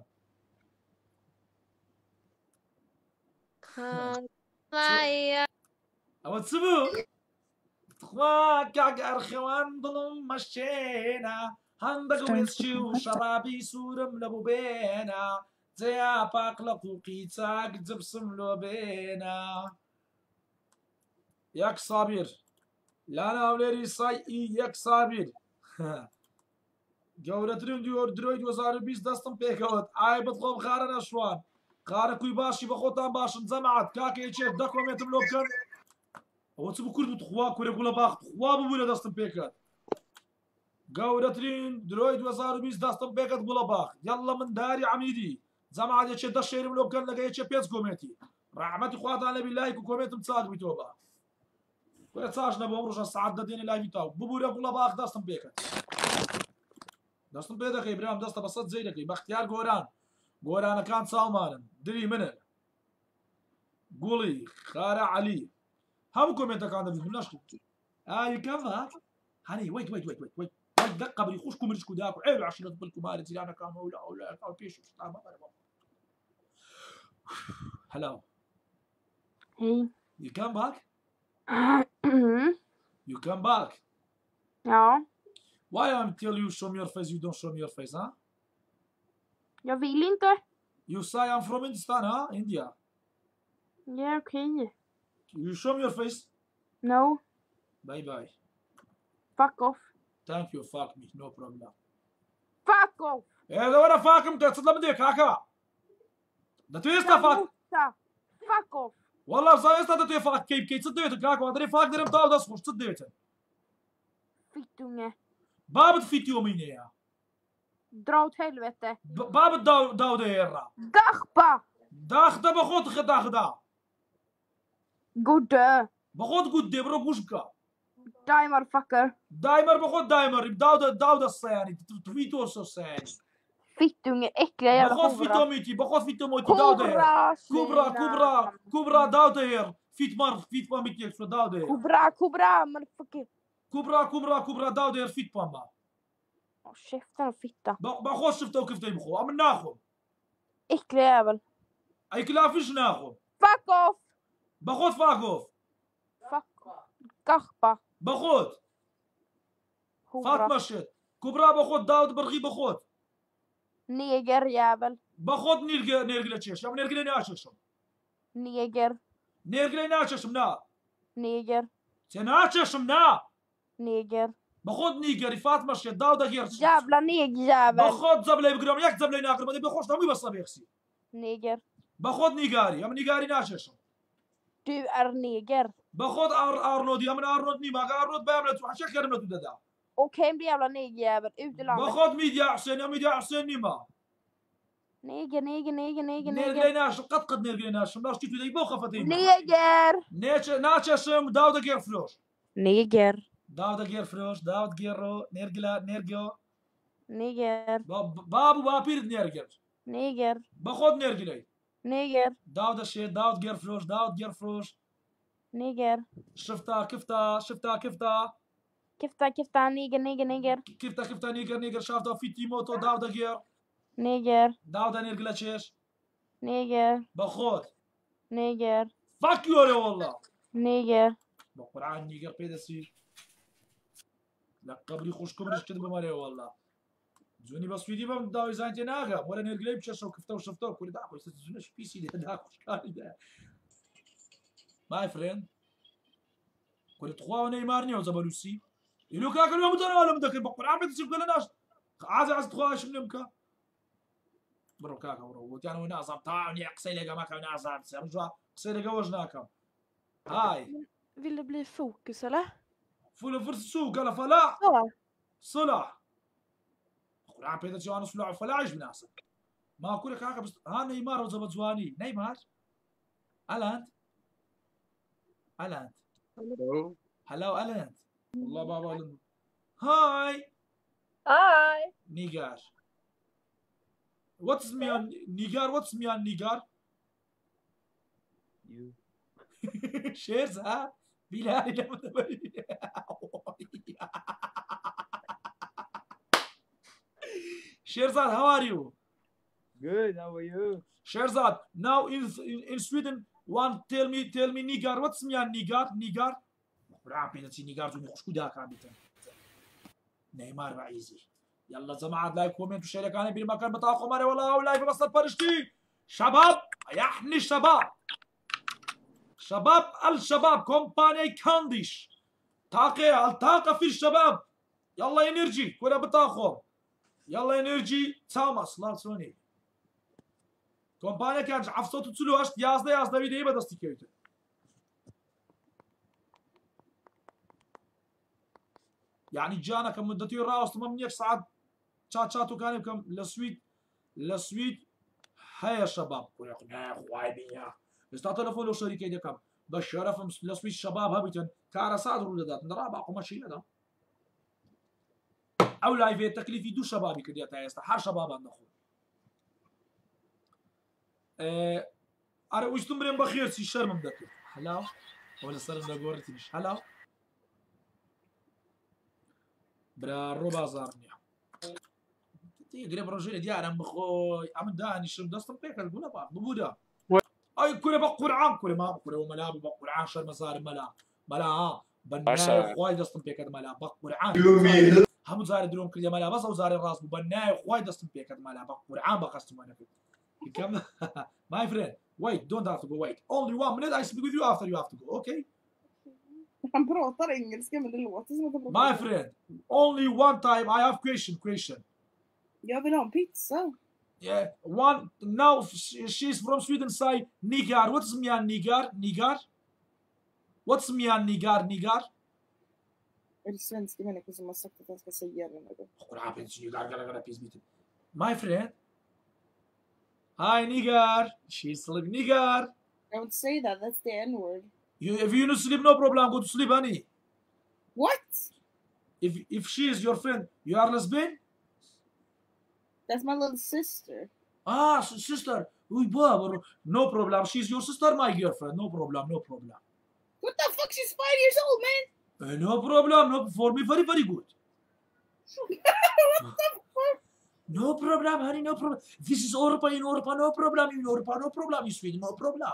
أو تسبو تخوا كاكا أرخوان ظلم مشينا هندق ويسشو شرابي سورم لبو بينا زي باق لقوقي تاك زبسم لو بينا ياك صابر لا انا اوليري ساي ياك صابر جورترين ديور درويد وزار بيس دستم بيكوت اي بطلب خارنا شوان خارا كوي باشي بخوتان باش نزمعت كاكي يشيف داكو ميتم لوكن هو تسبو كل بتخوا كوري كولا باخ تخوا بولا دستم بيكوت جورترين درويد وزار بيس دستم بيكوت بولا باخ يلا من داري عميدي زمعت يشيف دا شيرم لوكن لقى يشيف بيس كوميتي رحمتي خواتان بالله كو كوميتم تصاق بتوبا ولا تصاجنا بمرجع الساعات دين الله يتاو ببوري كولا باخ دستم بيكوت دستم بيدك ابراهيم دست بسط زي لك باختيار جوران جوران كان سالمان دري منه قولي خارع علي هم كومنت كان بدهم نشكو اي كذا هاني ويت ويت ويت ويت ويت دقه بلي يخشكم رزقو داكو عيلوا عشان تبلكم مارد زي انا كان ولا ولا او بيش hello
hey
you come back you come back
ja
why I'm tell you show me your face you don't show me your face huh
jag vill inte
you say I'm from Hindustan huh India
yeah okay
you show me your face
no
bye bye
fuck off
thank you fuck me no problem
fuck off
ايه ده وانا فاكم تتصل بديك هكا ده تو يستا فاك
fuck off
والله صار يستا ده تو فاك كيف كيف تصدقت كاكا ادري فاك درم تاو ده صوش تصدقت
fittunge
باب fitt يومين يا
dra åt helvete
باب الداو داو ده يرا
gachpa
داخ ده بخوت خدا خدا
gode
بخوت قد برو بوشكا
die motherfucker
دايمر بخوت دايمر داو ده داو ده الصياني تويتو الصياني
fittunge äckliga jävla
بخوت
kobra
فيتوميتي بخوت فيتوميتي داو ده
kobra
كبرى كبرى كبرى داو ده ير فيت مار فيت ماميتي يكسو داو ده
kobra kobra motherfucker
كبرى كبرى كبرى داو ده ير فيت ماما
käften och fitta
بخوت شفتو كيف تيبخو عم ناخذ
äckliga jävel
اي كلا فيش ناخذ
fuck off
بخوت فاكوف
fuck gachpa
بخوت فاطمة شت كبرى بخوت داود برغي بخوت
neger jävel
بخوت نيرجع نيرجع تشيش عم نيرجع ناششم
neger
نيرجع ناششم نا
neger
تناششم نا
neger
بخوت نيجري فاطمة شت داود غير
jävla neger jävel
بخوت زبلة بقرام يك زبلة ناقر بدي بخوش نامي بس بيخسي
neger
بخوت نيجاري عم نيجاري ناششم
du är neger
بخوت ار ارنودي عم ارنود ني ما ارنود باملت وحشك كرمت ددا
okej bli jävla negerjävel ut ur landet
بخوت ميديا حسين يا ميديا حسين نيما
neger neger neger neger neger
نيرجليناش قد قد نيرجليناش ماش تيتو داي بوخه فتي
neger
نيتش ناتشم داود غير فلوش
neger
داود غير فلوش داود غيرو نيرجلا نيرجو
neger
بابو بابير نيرجل
neger
بخود نيرجلي
neger
داود الشيء داود غير فلوش داود غير فلوش
neger
شفتها كفتها شفتها كفتها
كفتا كفتا neger neger neger
كفتها كفتها نيجر نيجر شافتها في تيموتو داود غير
neger
داود نيرجلا تشيش
neger
بخود
neger
فاك يوري والله
neger
بقرعان نيجر بيدسي لا قبري خوش كبرش كده بماري والله زوني بس فيدي بام داوي زانتي ناغا ولا نرجلي بشاشو كفتو شفتو كل دا كويس زونش بي سي ده دا كده ماي فريند كل تخوا نيمارني وزبلوسي يلو كاك اليوم مدرا ولا مدكر بقرعان بيدسي كل ناس عايز عايز تخوا شنو مكا برو كاكا برو وتانو ناس تاعني اقسي لك ما كان ناس سامجوا قسەی لەگەڵ ناکەم. هاي
Vill det bli fokus eller?
فول فرس سوق قال فلاح
Ja.
صلاح قرعان بيدا جوان صلاح فلاح ايش بناسب ما اقول لك هاكا بس ها نيمار وزبط زواني نيمار الانت الانت
Hello.
هلاو الانت والله بابا لم. هاي
هاي
نيجار واتس مي on نيجار واتس مي on نيجار
You.
شيرز ها بلال لما Sherzad, how are you?
Good. How are you?
Sherzad, now in in, in Sweden, one tell me tell me Nigar. What's me on Nigar? Nigar? برام بينتي نيجار زوني خشكو داك عبيتن نيمار بعيزي يلا جماعة لايك كومنت وشارك أنا بالمكان بتاعكم أنا والله لايف بس برشتي شباب يحني شباب شباب الشباب كومباني كانديش طاقة الطاقة في الشباب يلا انرجي كلها بتاخر يلا انرجي تامس لا تسوني كومباني كان عفصوت تسلو اشت يازدا يازدا فيديو بدستي كيوت يعني جانا كم مدتي راوس ثمانية ساعات شات شاتو كان كم لسويت لسويت هيا يا شباب يا اخوي بيا استعطى تليفون شركه دي كم بشرفهم لسويت شباب هبتن كار سعد ولدات نرى باقو ماشي هذا او لايفي تكليفي دو شبابي كدي تايستا حر شباب نخو اه ارى وش تمرين بخير سي شرم مذكر هلا ولا صار لنا مش هلا برا ربع زارني تي قريب رجل ديار ام خوي ام داني شرم دستم بيك تقول با بودا اي كل بقرعان كل ما كل ملاب بقرعان شر مزار ملا ملا بناي خوي دستم بيك ملا بقرعان هم زار درون كل ملا بس وزار الراس بناي خوي دستم بيك ملا بقرعان بقستم انا كم my friend wait don't have to go wait only one minute I speak with you after you have to go okay
Han pratar engelska men det låter som att han pratar
my friend only one time I have question question
Jag vill ha en pizza.
Yeah, one now she's from Sweden say Nigar. What's me on Nigar? Nigar? What's me on Nigar? Nigar?
Är det svenska människor som har sagt att han ska säga det något?
My friend. Hi Nigar. She's sleep Nigar.
Don't say that, that's the N-word.
You, if you need to sleep, no problem. Go to sleep, honey.
What?
If if she is your friend, you are lesbian?
That's my little sister.
Ah, sister. No problem. She's your sister, my girlfriend. No problem. No problem.
What the fuck? She's five years old, man.
Uh, no problem. No, for me, very, very good.
What the fuck?
No problem, honey. No problem. This is Europa in Europa. No problem in Europa. No problem in Sweden. No problem.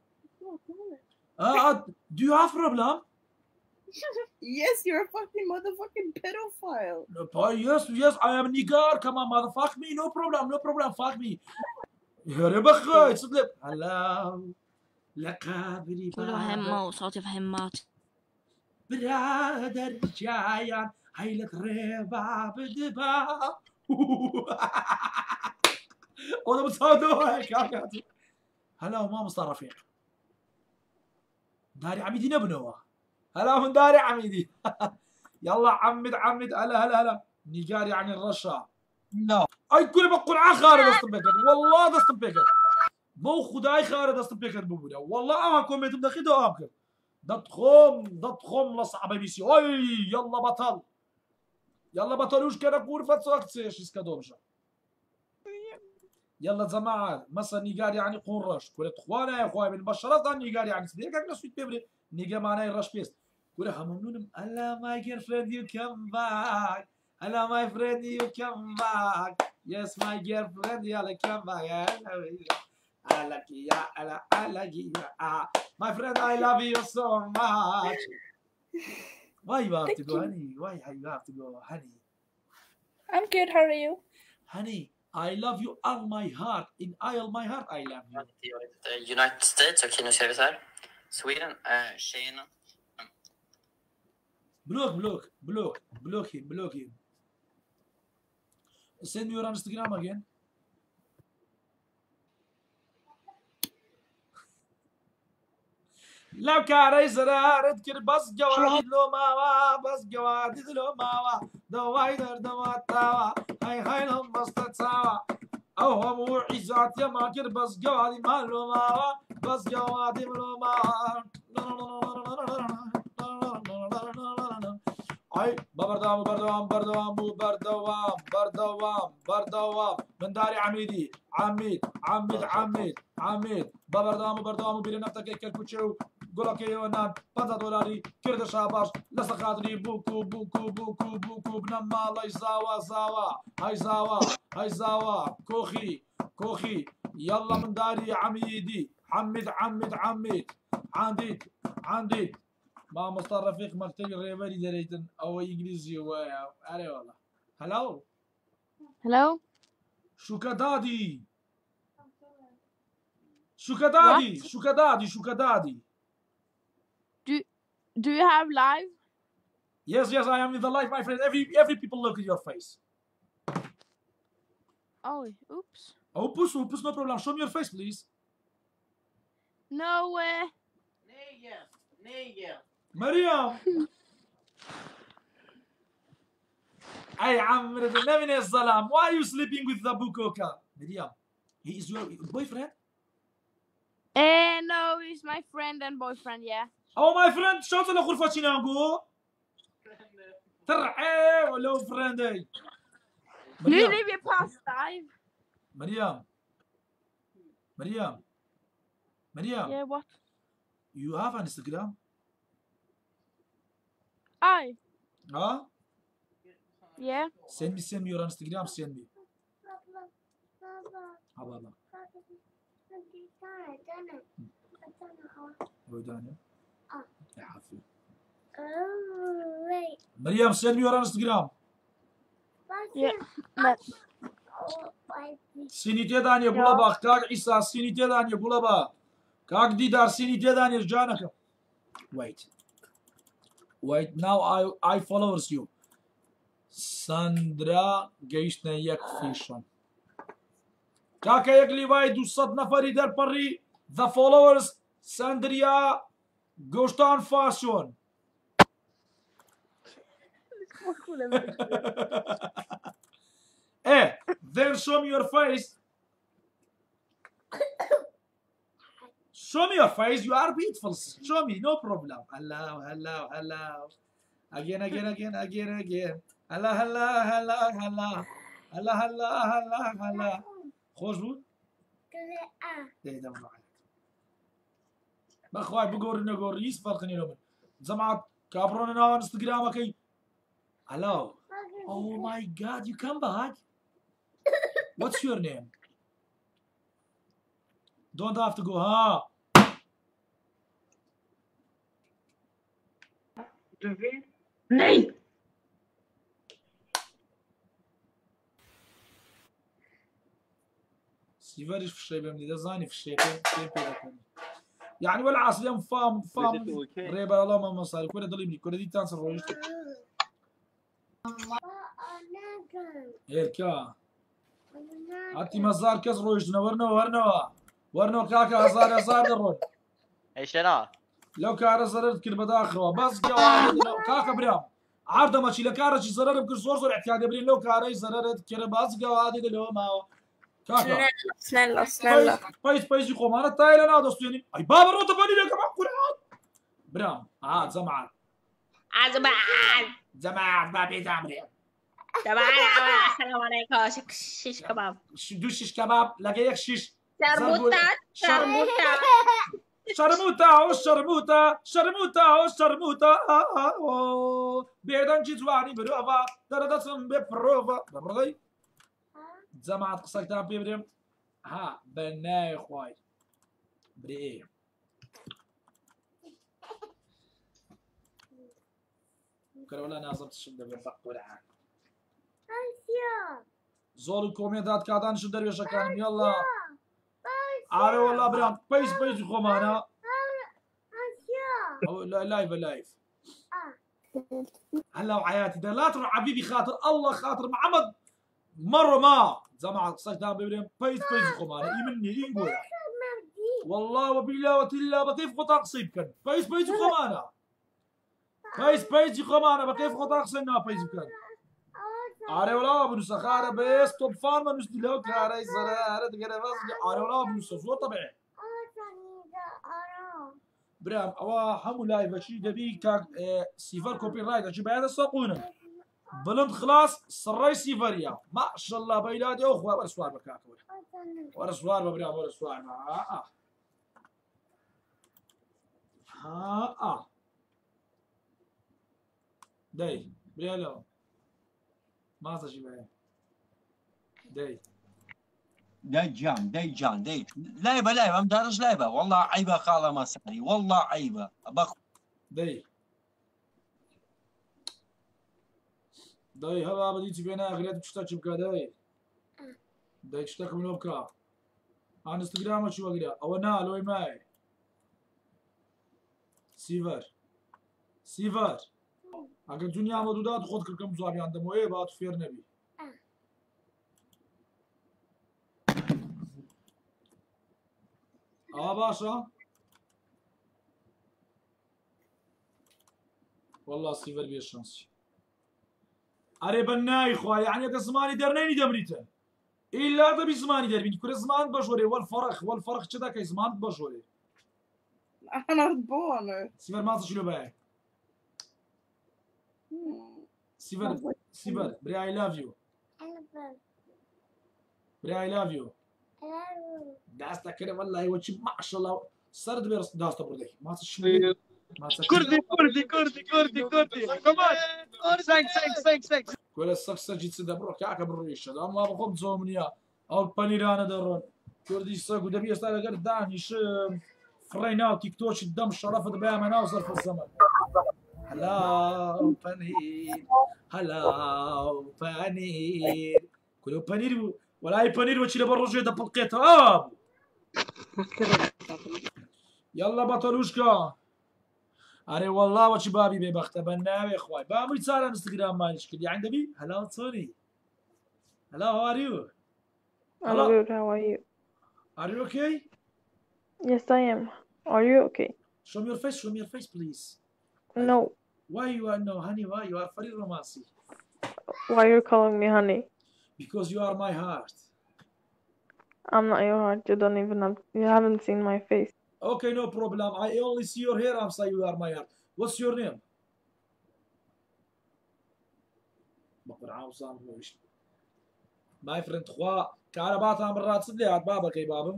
Uh, do you have problem?
Yes, you're a fucking motherfucking pedophile.
No, yes, yes, I am Nigar. Come on, motherfuck me. No problem, no problem. Fuck me. Hörru bخ, تصدق. Hello. لك
كله همه وصوتي في همات.
برادر جايان هيلة ربا بدبا. وأنا بتصادق هيك. هلا وما مصطفى رفيق. داري عميدي نبنوه. هلا من داري عميدي. يلا عمد عمد هلا هلا هلا نيجار يعني الرشا
لا
اي كل بقول عن خالد استنبكت والله استنبكت مو خداي خالد استنبكت بودا والله اما كومنت مدخده امكر دتخم دتخم لصعبه بيسي اي يلا بطل يلا بطل وش كان اقول فتسوقت ايش اسكادومشا يلا جماعه مثلا نيجار يعني قرش كل اخوانا يا اخويا من بشرات نيجار يعني صديقك نسويت بيبري نيجا معنا الرش بيست كلها ممنون hello my girlfriend you come back hello my friend you come back yes my girlfriend يلا come back I like you I like you my friend I love you so much why you have to go honey why you have to go honey
I'm good, how are you?
honey I love you all my heart in all my heart I love you
United States okej nu ser vi så här Sweden uh, tjejerna
بلوك بلوك بلوك بلوك him بلوك him send me your Instagram again. لو كاري زرار تكر بس جوادي لو ماوا بس جوادي لو ماوا دواي در دوا تاوا هاي هاي لهم بس تساوا او هم عزات يا ماكر بس جوادي ما لو ماوا بس جوادي لو ماوا اي بردوام بردوام بردوام بردوام بردوام بردوام من داري عميدي عميد عميد عميد عميد بردوام بردوام بيري نفتك كالكوتشو قولك يونان بنتا دولاري كرد شاباش لسا خاطري بوكو بوكو بوكو بوكو بنما الله زاوا زاوا هاي زاوا هاي زاوا كوخي كوخي يلا من داري عميدي عميد عميد عميد عنديد عنديد ما مصطفى رفيق مكتبي ريبري دريتن او انجليزي و علي والله هلو
Hello?
شوكدادي شوكدادي شوكدادي شوكدادي
Do do you have live?
Yes, yes, I am in the live, my friend. Every every people look at your face.
Oh, oops.
Opus, opus, no problem. Show me your face, please.
No way.
Nigger, nigger.
Mariam. Hey, Amr, the name is Salam. Why are you sleeping with the Bukoka? Mariam, he is your boyfriend?
Eh, no, he's my friend and boyfriend, yeah.
Oh, my friend, شوت له غرفة شناغو. ترعي ولو فريندي.
Nu är vi past live.
Mariam. Mariam. Mariam.
Yeah, what?
You have an Instagram?
I.
Huh?
Yeah.
Send me, send me your Instagram, send me. How about that? Wait, Daniel. يا حفي. Mariam, send me your Instagram.
Yeah.
سيني تيدانيا بولابا كاك عيسى سيني تيدانيا بولابا كاك ديدار سيني تيدانيا جانك. Wait. Wait, now I I followers you. Sandra جيشنا يك فيشن. كاكا يقلي وايد وصد نفري در بري the followers Sandria Gostan Fashion. Eh, then show me your face. Show me your face. You are beautiful. Show me, no problem. Hello, hello, hello. Again, again, again, again, again. Hello, hello, hello, hello. Hello, hello, hello, hello. خوش بود؟ ايه ده معاك. بخواي بقول نقول ريس فرقني لهم. جماعة كابرون أنا انستغرام كي. Hello. Oh my God, you come back. What's your name? Don't have to go, huh?
Nej!
سيفاريش في الشيء بمني ده زاني في الشيء كيف كيف يعني ولا عاصي يوم فام فام ريبر الله ما مصاري كل ده ليبني كل دي تانسر رويش هيركا أنتي مزار كز رويشنا ورنا ورنا ورنا كاكا هزار هزار درون
ايش انا
لو كارا زررت كل بداخله بس جواب كاكا بريام عرض ما شي لكارا شي زرر بكل صور صور احتياج برين لو كارا زررت كل بس جواب دلو ما كاكا
Snälla, snälla.
بايز بايز يقوم انا تايل انا دوستيني اي بابا روت بني لك ما قرعات برام عاد زمعان
Azman.
زمعان بابي زمري
Tabaraka. السلام عليكم. شيش كباب.
دوش شيش كباب لقيك شيش
شرموطة. شرموطة.
شرموطة والشرموطة شرموطة والشرموطة بعيدا جزواني بروفا دردة ببروفا ببرغي زمعت قصك تام بيبريم ها بناي خوي بريم كرولا نازم تشد بفق ورعان زول الكوميدات كادان شو درويش كان يلا عاري والله برام بيس بيس خمانا لايف لايف هلا وحياتي ده لا تروح حبيبي خاطر الله خاطر محمد مره ما زعما قصك دام بيبريم بيس بيس خمانا يمني ينقول والله وبالله وتلا بكيف خطا قصيب كان بايس بايس وخمانه بايس بايس وخمانه بكيف خطا قصينا بايس كان عاري ولا ابو سخاره بس توب فان من استلو كاري زراره تقرا بس عاري ولا ابو سوسو طبيعي برام اوا حمو لايف شي دبي كاك سيفر كوبي رايت اجي بعد الساقونه بلند خلاص سراي سيفريا ما شاء الله بيلادي اخوه ورا سوار بكاك ورا سوار برام ورا سوار اه ها اه داي بريالو ما صار شيء معي داي
دجان دجان دي لايبه لايبه مدرج لايبه والله عيبه خاله ما سعري والله عيبه بخ
داي داي هلا بديت بينا غريت تشتاك بكا داي داي تشتاك من بكا على انستغرام شو اقرا او انا لوي معي سيفر سيفر اگر دنیا مدودات خود کرکم زابی عندم وی بات فیر نبی اه باشا والله سيفر بيه الشانسي اري بناي خويا يعني كزماني درنيني دمريته الا تبي زماني دربيني كل زمان بجوري والفرخ والفرخ كذا كي زمان بجوري
انا ربون
سيفر ما تشيلو باي سيفر سيفر بري اي لاف يو بري اي لاف يو داستا كده والله وجه ما شاء الله سرد بيرس داستا بردي ما تشمي
كردي كردي كردي كردي كردي كمان سانك سانك سانك سانك
كل السكسة جيت سيدا برو كعك برويش هذا ما بخم زومنيا او بانيرانا درون كردي ساق ودبي استاذ قرد داني شم فرينا تيك توك الدم شرفت بها مناوصل في الزمن هلا بانير هلا بانير كله بانير ولا اي بانير وشي لبروجي ده بلقيته اه يلا بطلوشكا اري والله وش بابي ببخته بناوي اخوي بابي صار انستغرام مالش كدي عندي هلا سوني هلا how are you
I'm good. How are you?
Are you okay?
Yes, I am. Are you okay?
Show me your face. Show me your face, please.
No.
Why you are no, honey? Why you are very romantic?
Why are you calling me honey?
Because you are my heart.
I'm not your heart. You don't even have. You haven't seen my face.
Okay, no problem. I only see your hair. I'm saying you are my heart. What's your name? My friend خوا كهربات هم برات صدق هات بابا كي بابم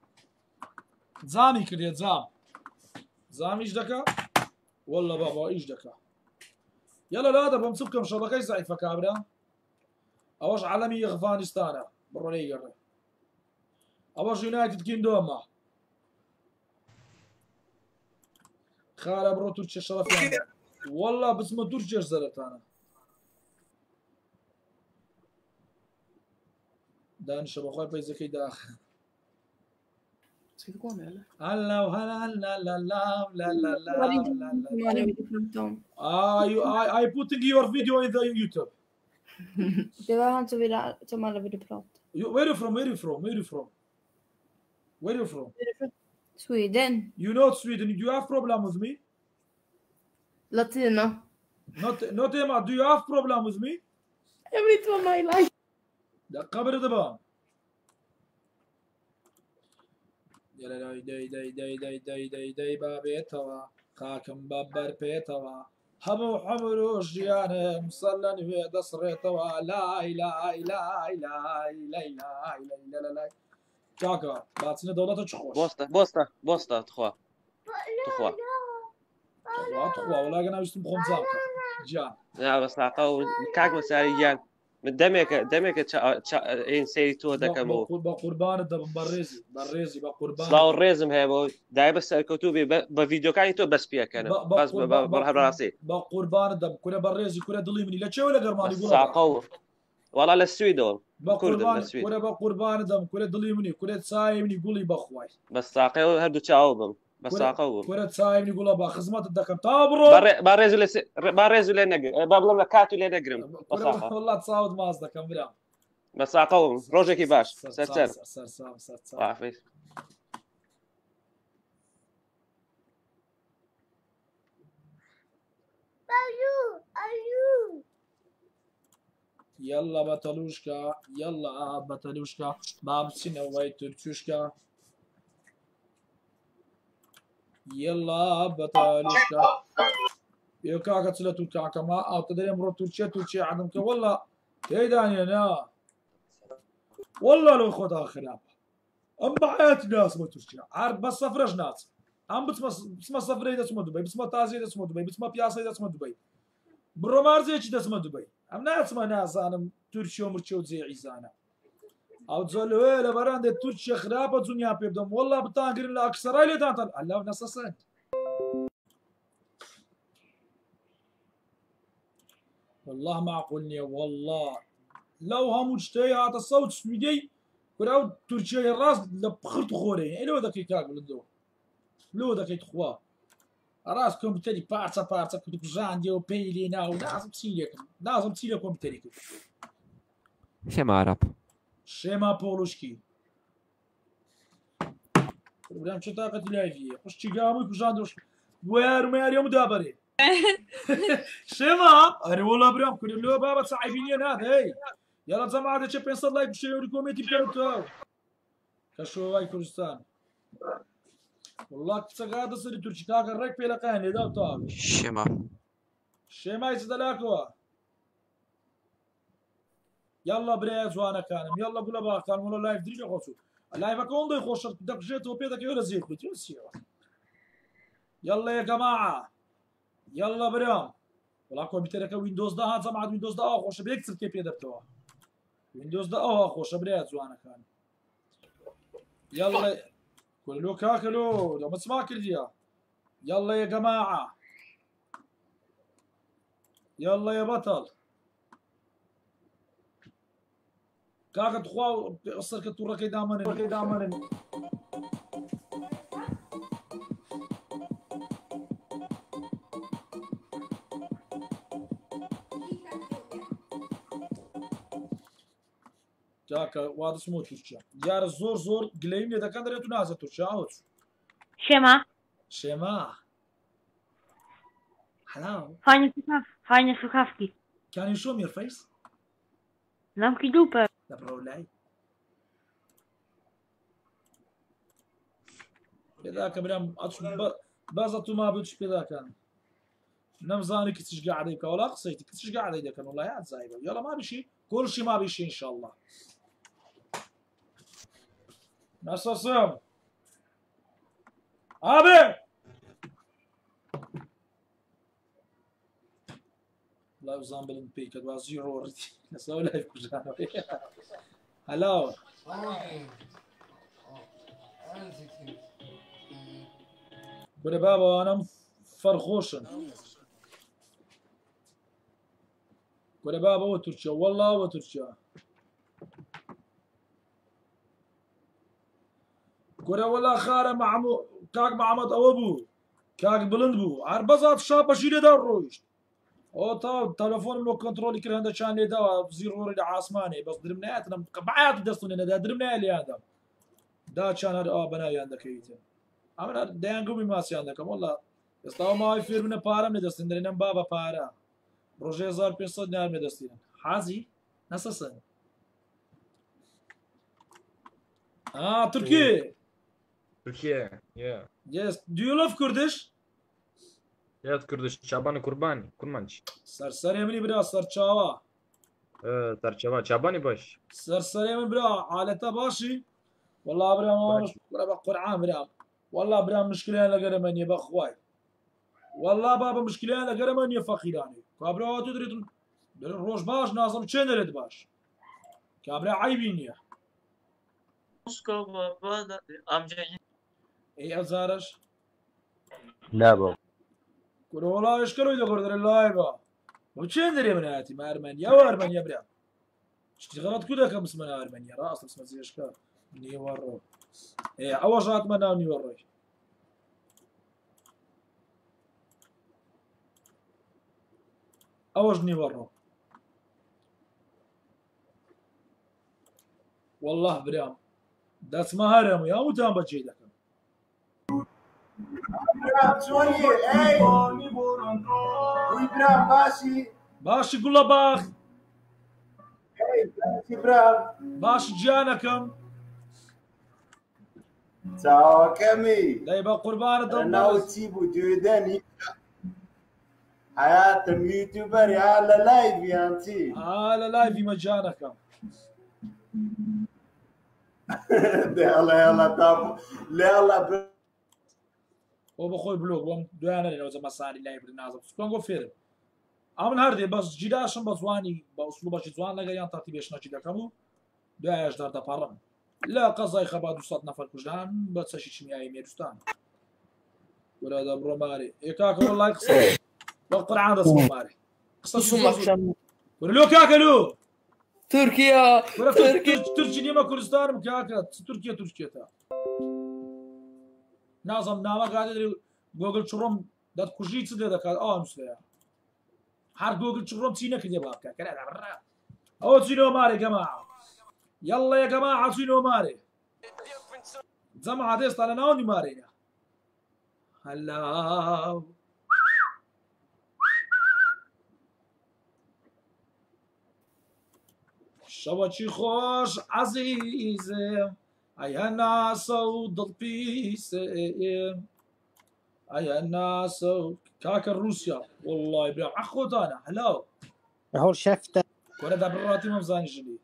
زامي كده زام زام إيش دكا والله بابا إيش دكا يلا لا ده بمسككم شبكة ضعيفة كابرا أوش عالمي أفغانستان برا لي قرر أوش يونايتد كيندوما خاله برو تركيا شرف يعني والله بس ما تركيا زرت أنا دان شبكة بيزكي داخل هلا وهلا هلا لا لا لا لا لا لا Ah, you, I, I putting your video in the YouTube.
Det var han som ville som alla ville prata.
You, where you from? Where you from? Where you from? Where you from?
Sweden.
You know Sweden. Do you have problem with me?
Latina.
Not not Emma. Do you have problem with me?
Jag vet inte vad man like.
ده قبر دبان. يلا داي داي داي داي داي داي داي داي بابيتوا خاكم بابر بيتوا همو حمرو جيانا مصلن في دصريتوا لا لا لا لا لا لا لا لا لا كاكا باتنا دولة تشخوش
بوسطة بوسطة بوسطة تخوا تخوا
تخوا تخوا ولا قنا يستم بخم زامك جان
لا بس لاقوا كاك مساري جان من دمك دمك تشا تشا إن سيري تو ده كمو
بقربان ده بريزي بريزي بقربان
صلاو الرزم هيبو داي بس الكتوبي بفيديو كاني تو بس فيها كان بس بروح براسي
بقربان ده كنا بريزي كنا دلي مني لا شيء ولا قرمان يقول
ساقو والله للسويدون
بقربان كنا بقربان ده كنا دلي مني كنا تسايمني يقول لي بخواي
بس ساقو هردو تشاوبم بس ساقو
كنا تسايمني يقول ابا خزمات الدكم تابرو
بريزو لس بريزو لنجر بابلم لكاتو لنجرم
والله تصاود ما قصدك امبرام
بس ساقو روجك باش سر سر
سر سر سر
عافية
يلا بطلوشكا يلا بطلوشكا باب سنوي ترتوشكا يلا بطلوشكا يا كاكا تلاتو كاكا ما او تدري مرو تركيا تركيا عندك والله هيداني انا والله لو خدها خراب ام بعيات ناس ما تركيا عارف بس صفرج ناس ام بتسمى بتسمى صفري اسمه دبي بتسمى تازي اسمه دبي بتسمى بياسي اسمه دبي برومارزي اسمه دبي ام ناس ما ناس انا تركيا مركيا زي عيزانا او تزولوا لا براند تركيا خرابه دنيا بيبدم والله بتاقر لا اكثر اللي تاطل الله نصصنت والله ما عقلني والله لو هم مجتهي هذا الصوت سويدي كراو تركيا الراس لبخرت خوري لو ذاك يكاك لدو لو ذاك يتخوا راس كمبيوتري بارتا بارتا كنت جاندي وبيلينا وناس بسيليكم لازم تسيلي كمبيوتري
شما عرب
شما بولوشكي برام چه طاقت لايفيه خوش تيغامو كجاندوش وير مريم دابري شما اري والله برام كل لو بابا صعيبين هذا هي يلا جماعه تشي بنص لايك وشير كومنتي بكرتو كشو هاي كردستان والله كتسقاد صري تركي كاك الرك في لقاني دا طاب
شما
شما يزدلاكوا يلا بريا زوانا كانم يلا قول با كان ولا لايف دري خوسو لايف كون دو خوش دك جيت وبيدك يورا زيك بتوسي يلا يا جماعه يلا برام والله كمبيوترك ويندوز ده هذا مع ويندوز ده خوش بيكسر كيف يدبتوا ويندوز ده اه خوش بريا زوانا كان يلا كلو كاكلو لو ما تسمع كرديا يلا يا جماعه يلا يا بطل كاكا تخوا قصر كتورا كي دامن كي دامن كاكا واد اسمه تركيا ديار زور زور قليم لي دكان دريتو نازل تركيا هوت
شما
شما hello
fajne słuchaw fajne słuchawki.
Can you show me your face?
Zamknij dupę.
Dobra, olej. بذاك برام بازطو ما بتش بذاك نمزاني كتش قاعد يبكى ولا قصيتي كتش قاعد يدك والله يا زايبه يلا ما بشي كل شيء ما بشي ان شاء الله نصصم ابي لا يزام بالبيك ادوا زيرو نسوي لايف كجانا هلاو بني بابا انا فرخوشن بني بابا وتركيا والله وتركيا كورا ولا خارة مع مو كاك محمد أبو كاك بلند بو عربزات شابة شيلة دار رويش أو تا تلفون لو كنترول كده هذا شان يدا زيرو رد عاسماني بس درمنات أنا بعيات دستوني ده درمنا اللي هذا ده شان هذا آه بناي عندك هيتين أنا ديانجو بماسي عندك والله استوى ما يفير من بارم ندستين درينا بابا بارا روجي زار بينصد نعم ندستين حازي نسسن آه تركي
Turkey, yeah.
Yes. Do you love Kurdish?
Yeah, Kurdish. Çabanı kurban, kurmanç.
Sarsarı mı bira sarçava?
Ee, sarçava, çabanı baş.
Sarsarı mı bira alete başı? Vallahi bira ma mش ولا بقرعان bira. والله bira مشكلة أنا قرمانية بأخوي. والله بابا مشكلة أنا قرمانية فقيراني. كابرا تدري روش باش نازم چنرد باش. كابرا عيبينية.
Moskova baba amca
اي ازارش
لا بابا
قول والله اشكروا اذا قدر الله يبا وشين دري من هاتي ما ارمنيا وارمنيا برا اشتغلت كذا كم اسمها ارمنيا راس اسمها زي اشكال ني ورو اي اوجات منا ني ورو اوج ني ورو والله برام ده اسمها هرم يا متام بجيدك
وی برام باشی
باشی گوڵە باخ
باشی برام
باش گیانەکەم
چاوەکەمی
دەی بە قوربانت دەم
ناوچی بوو دوێدەنی حیاتم یوتیوبەری ها لە لایڤیان چی
ها لە لایڤی مەجانەکەم
دێڵێ هێڵە تا لێڵە
ئەو بەخۆی بلۆک بۆم دویانە لەنەوە جەمەسانی لای بر نازم سوکان گۆ فێرم ئەمن هەردێ بەس جیراشم بە جوانی بە ئوسلوب بەشی جوان لەگەیان تاتی بێشنەچی دەکەم و دوایش دەردەپەڕم لا قەزای خەبا دووسەد نەفەر کوژدان بە چەشی چیمیایی مێروستان وەرە دەبڕۆ مارێ ئێکاکە وەڵای قسە بە قورعان دەچمە مارێ قسە وەرە لۆ کاکە لۆ
تورکیا
تورکی نیمە کوردستانم کاکە تورکیا تورکێتە نازم نامە کاتێ گۆگل چڕۆم دەتکوژی چ لێ دەکات ئەو نووسەیە هەر گۆگل چڕۆم چی نەکردێ باکە کەرا ئەوە چینەوە مارێ گەما یەڵڵە یەکەما عچینەوە مارێ جەمە ئێستا لە ناوەندی مارێنە هەلاو شەوەکی خۆش عەزیزم ئەیە ناسە و دڵپیسێم ئەیە ناسە و کاکە رووسیا وەڵڵای برام عە خۆتانە هەلاو
هەوڵ شەفتە
کۆرە دەبڕاتی مەمزانی ژنی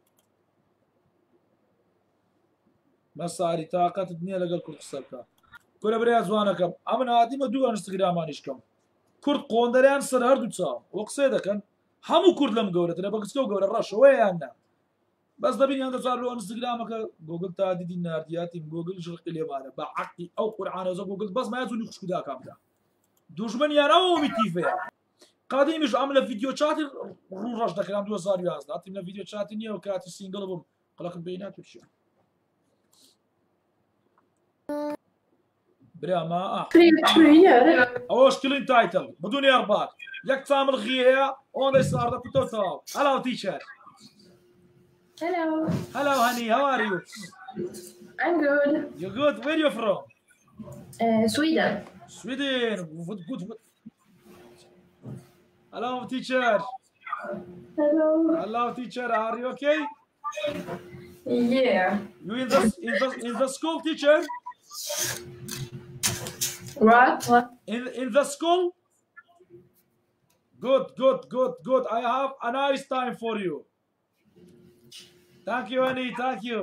مەساری تااقەتت نییە لەگەڵ کورد قسە بکە کورە بریا جوانەکەم ئەمن هاتیمە دوو ئەنستگرامانیشکەم کورد قۆندەریان سەر هەردوو چاوم وە قسێ دەکەن هەموو کورد لەم گەورەترە بە گچکە و گەورە ڕەشەوەیان نا بەس دەبینیان دەچار لە ئەنستگرامەکە گۆگل تا دیدی ناردیاتیم گۆگل ژڕقی لێوانە بە عەقی ئەو قورعانەزە گۆگل بەس مای جوونی خوشکودا کامدا دوژمنیان ئەوەمی تیڤەیە قادیمیش ئەم لە ڤیدیۆ چاتی ڕوو ڕەش دەکرام دوو هەزار و یازدە هاتیم لە ڤیدیۆ چاتی نییە و کاتی سینگڵ بووم قەڵەکم پێی ناتوانم برا ئەوەش کلین تایتل بدون ئەربات یەک چامل غیەیە ئۆنەی ساردە کوتۆتەوە هەلاو تیچەر
Hello.
Hello, honey. How are you?
I'm good.
You're good. Where are you from?
Uh, Sweden.
Sweden. Good, good, good. Hello, teacher.
Hello.
Hello, teacher. Are you okay?
Yeah.
You in the in the in the school, teacher?
What? What?
In in the school? Good, good, good, good. I have a nice time for you. Thank you, honey. Thank you.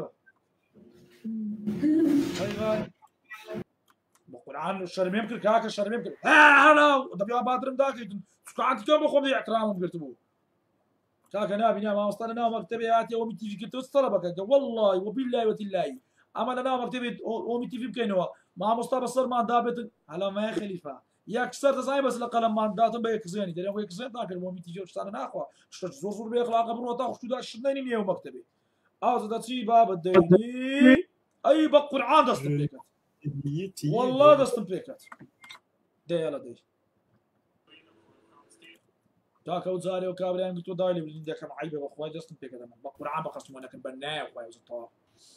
Bye bye. بقول عنه الشرم يمكن كاك الشرم يمكن ها هلا دبي بادرم داك سكعت كم بخوم دي احترامهم قلت بو كاك نابي نام وسطنا نام مكتبي هاتي ومي تي في كنت طلبك والله وبالله وتالله اما انا نام مكتبي ومي تي في بكينوا ما مصطفى صار ما دابت على ما خليفه ياك صرت زي بس القلم ما داتم بيك زيني دري ويك زين داك ومي تي في وشتانا ناخوا شو زور زور بيخلاق قبر وتا خشو دا شنين اليوم مكتبي اه تدسي باب الديني اي بقرعان دستم بيكت والله دستم بيكت دي يلا دي تاك وزاري وكابريان قلت دايلي بدي ديك معيبه واخوي دستم بيكت انا بقرعان بقسم انا كن بناي واخوي وزطوا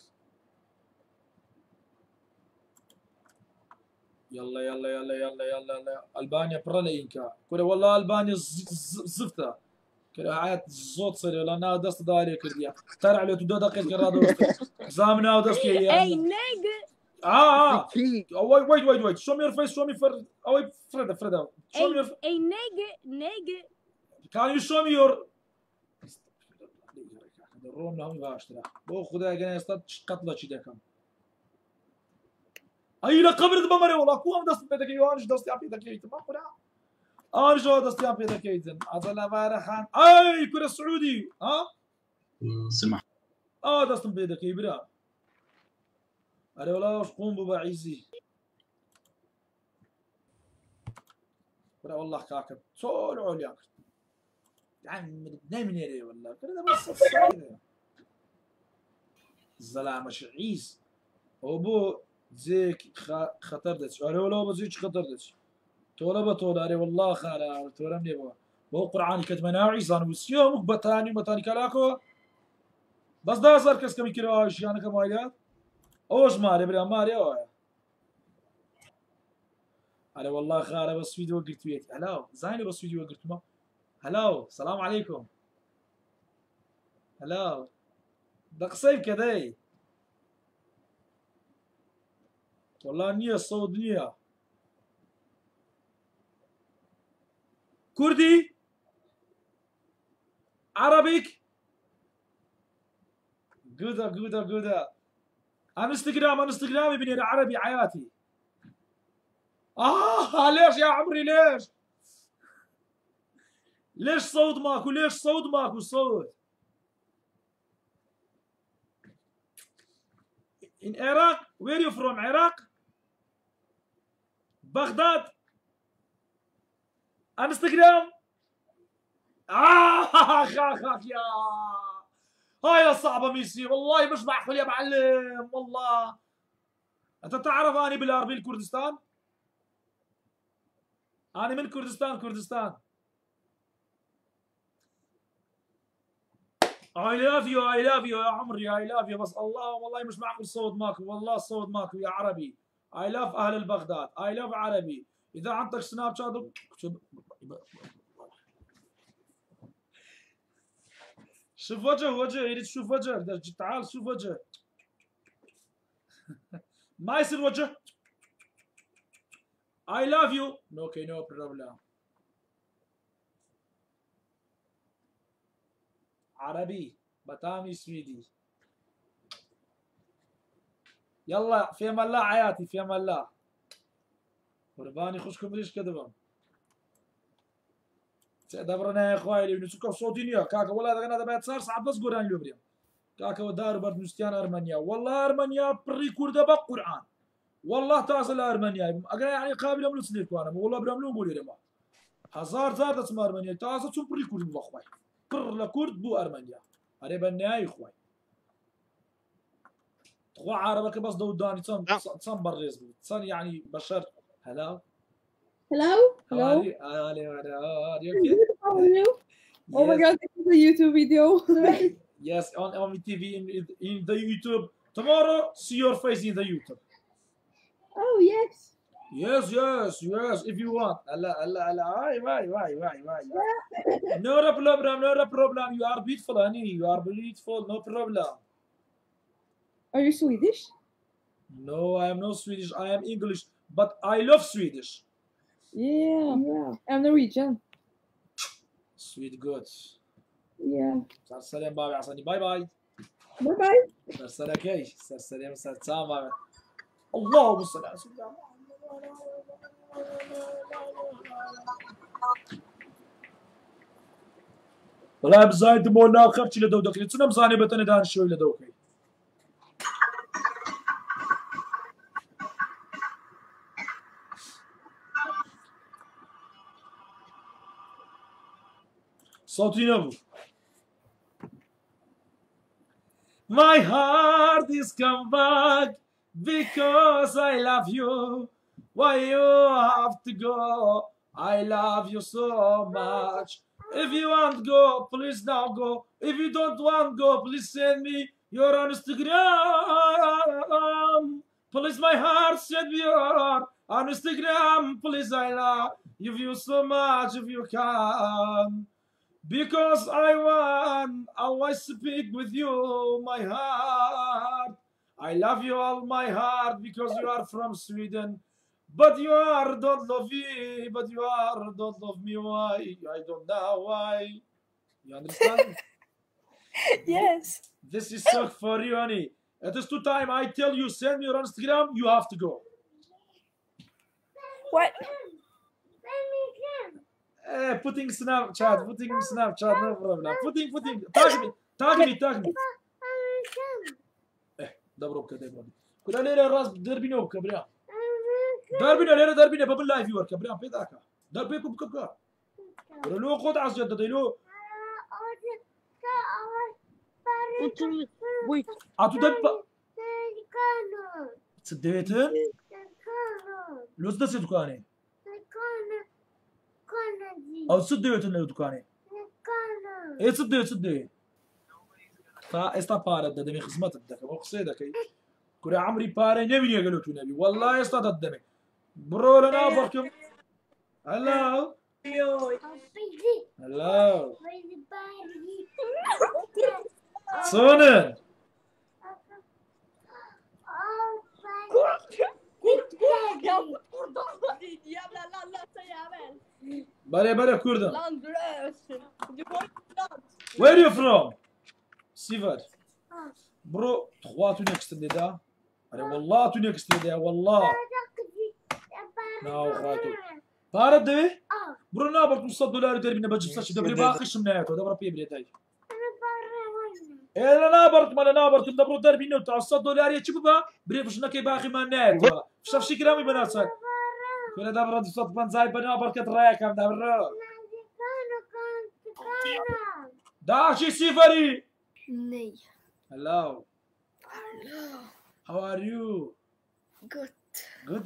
يلا يلا يلا يلا يلا يلا البانيا برلينكا كل والله البانيا زفته كل عاد الصوت صار ولا انا دست داري كرديا ترى على تو دقيقه كرادو زامنا ودست يا
اي نيج
اه اه ويت ويت ويت ويت show me your face show me for oh Freda Freda show me your
اي نيج نيج
can you show me your الروم لهم باشترا بو خدای گنه استاد قتل چی دکم اي لا قبرت بمره والله كوم دست بدك يوانش دست يا بيدك يت ما قرا انا جو دست يا بيدك يتن اظل بارحان اي كره السعودي ها
سمع
اه دست بيدك يبرا اري والله واش قوم بابا عزي برا والله كاكب صول علياك يعني نايم نيري والله كذا بس الزلامه شعيس وبو زيك خطر دش اري والله بزيك خطر دش تولا بطول اري والله خالا تورمني بو بو قرعاني كتمناعي زان وسيوم بتاني بتاني كلاكو بس ده صار كس كم كيلو ايش يعني كم ايات اوش ماري برا ماري او أنا والله خالة بس فيديو قلت ويتي هلاو زينة بس فيديو قلت ما هلاو السلام عليكم هلاو دقصيب كذاي والله نية الصوت نية كردي عربيك جودا جودا جودا انستغرام انستغرامي بني عربي حياتي آه ليش يا عمري ليش؟ ليش صوت ماكو؟ ليش صوت ماكو صوت؟ In Iraq, where are you from? Iraq? بغداد؟ انستغرام؟ آه آخ آخ آخ يا هاي صعبة ميسي والله مش معقول يا معلم والله أنت تعرف أني بالأربيل كردستان؟ أنا من كردستان كردستان. I love you I love you يا عمري I love you بس الله والله مش معقول الصوت ماكو والله الصوت ماكو يا عربي. I love أهل البغداد I love عربي. إذا عندك سناب شات شوف وجه وجه يريد تشوف وجه تعال شوف وجه ما يصير وجه. I love you. Okay, no problem. عربي بتامي سويدي. يلا في امان الله حياتي في امان الله. قرباني خشكم ليش كذبهم. دبرنا يا اخوي اللي نسكر صوتينيا كاكا ولا هذا بيت صار صعب بس قران لوبريم. كاكا ودار برد مستيان ارمنيا والله ارمنيا بري كرده بقران. والله تاصل ارمنيا اگر يعني قابل من سنيك وانا والله برملون بولي رما هزار زار تسمى ارمنيا تاصل شو بري كرد بخوي بر لكرد بو ارمنيا اري بالنهايه اخوي تخوا عربك بس دوداني تصن تصن بريز تصن يعني بشر هلا
Hello? Hello?
Hello? Hello? Hello? You okay?
How are you? Yes. Oh my god, this is a YouTube video.
Yes, on, on T V, in, in the YouTube. Tomorrow, see your face in the YouTube.
Oh, yes.
Yes, yes, yes, if you want. Allah, Allah, Allah. Why, why, why, why, why? No problem, no problem. You are beautiful, honey. You are beautiful, no problem.
Are you Swedish?
No, I am not Swedish. I am English, but I love Swedish.
Yeah, yeah. I'm Norwegian.
Sweet good.
Yeah.
Salam, bye, Asani. Bye, bye.
Bye, bye.
Salam, kay. Salam, salam. اللهم صل على سيدنا والله بزايد مونا خرجي لدودك لتنا مزاني بتني دان شوي لدوكي صوتي نبو. My heart is come back because I love you. Why you have to go? I love you so much. If you want to go, please now go. If you don't want to go, please send me your Instagram. Please, my heart, send me your on Instagram. Please, I love you so much if you can. Because I want, I want to speak with you, my heart. I love you all my heart because you are from Sweden. But you are don't love me, but you are don't love me. Why? I don't know why. You understand?
Yes.
This is so for you, honey. It is two time I tell you, send me your Instagram, you have to go.
What?
Eh, putting Snapchat, putting Snapchat, no problem. Putting, putting, tag me, tag me, tag me. Eh, دبرو بك دبرو. كل ليلة راس دربينو كبريان. دربينو ليلة دربينو بابل لايف يور كبريان بيتاكا. دربيكو بكبكا. ولو خد عز جد لو. عطو دب. صدقتن؟ لو صدق دكاني. أو صدقتن لو دكاني. إيه صدق صدق. فا استا بارا دمي خصمت الدك مو قصيدك كوري عمري بارا نبي يقولوا نبي والله استا دمي برو لنافركم. هلو. هلو. صونن. بله بله کردم. Where are you from? صفر. برو تخواتو نكست ده. أنا والله تو نكست ده والله. ناو خاتو. بارد ده؟ برو نابرت نص دولار دربنا بجيب سش دبري باخش من هاتو دبر بيبري تاي. إيه أنا نابرت ما أنا نابرت دبرو دربنا وتاع نص دولار يا شباب بريفش نكى باخي ما نات. شوف شي كلامي بناتك. كنا دبر نص بنزاي بنابر كترايا كم دبر. داشي سيفري.
Nej.
Hello.
Hello.
How are you?
Good.
Good.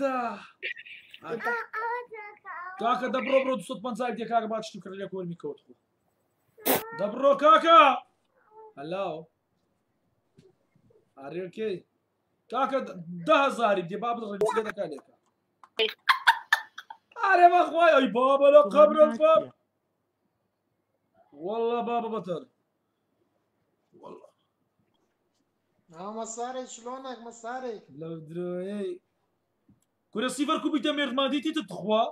Кака, добро, бро, тут панцай, где как бачишь, короля кольми котку. Добро, кака. Hello. Are you okay? Кака, да, Зари, где баба должна быть всегда такая лека. Аре, махвай, ай, баба, لا قبر الباب. والله بابا بطل. والله.
ها مصاري شلونك مصاري؟
لو دروي. كنا صفر كوبي تمر ماديتي تتخوا.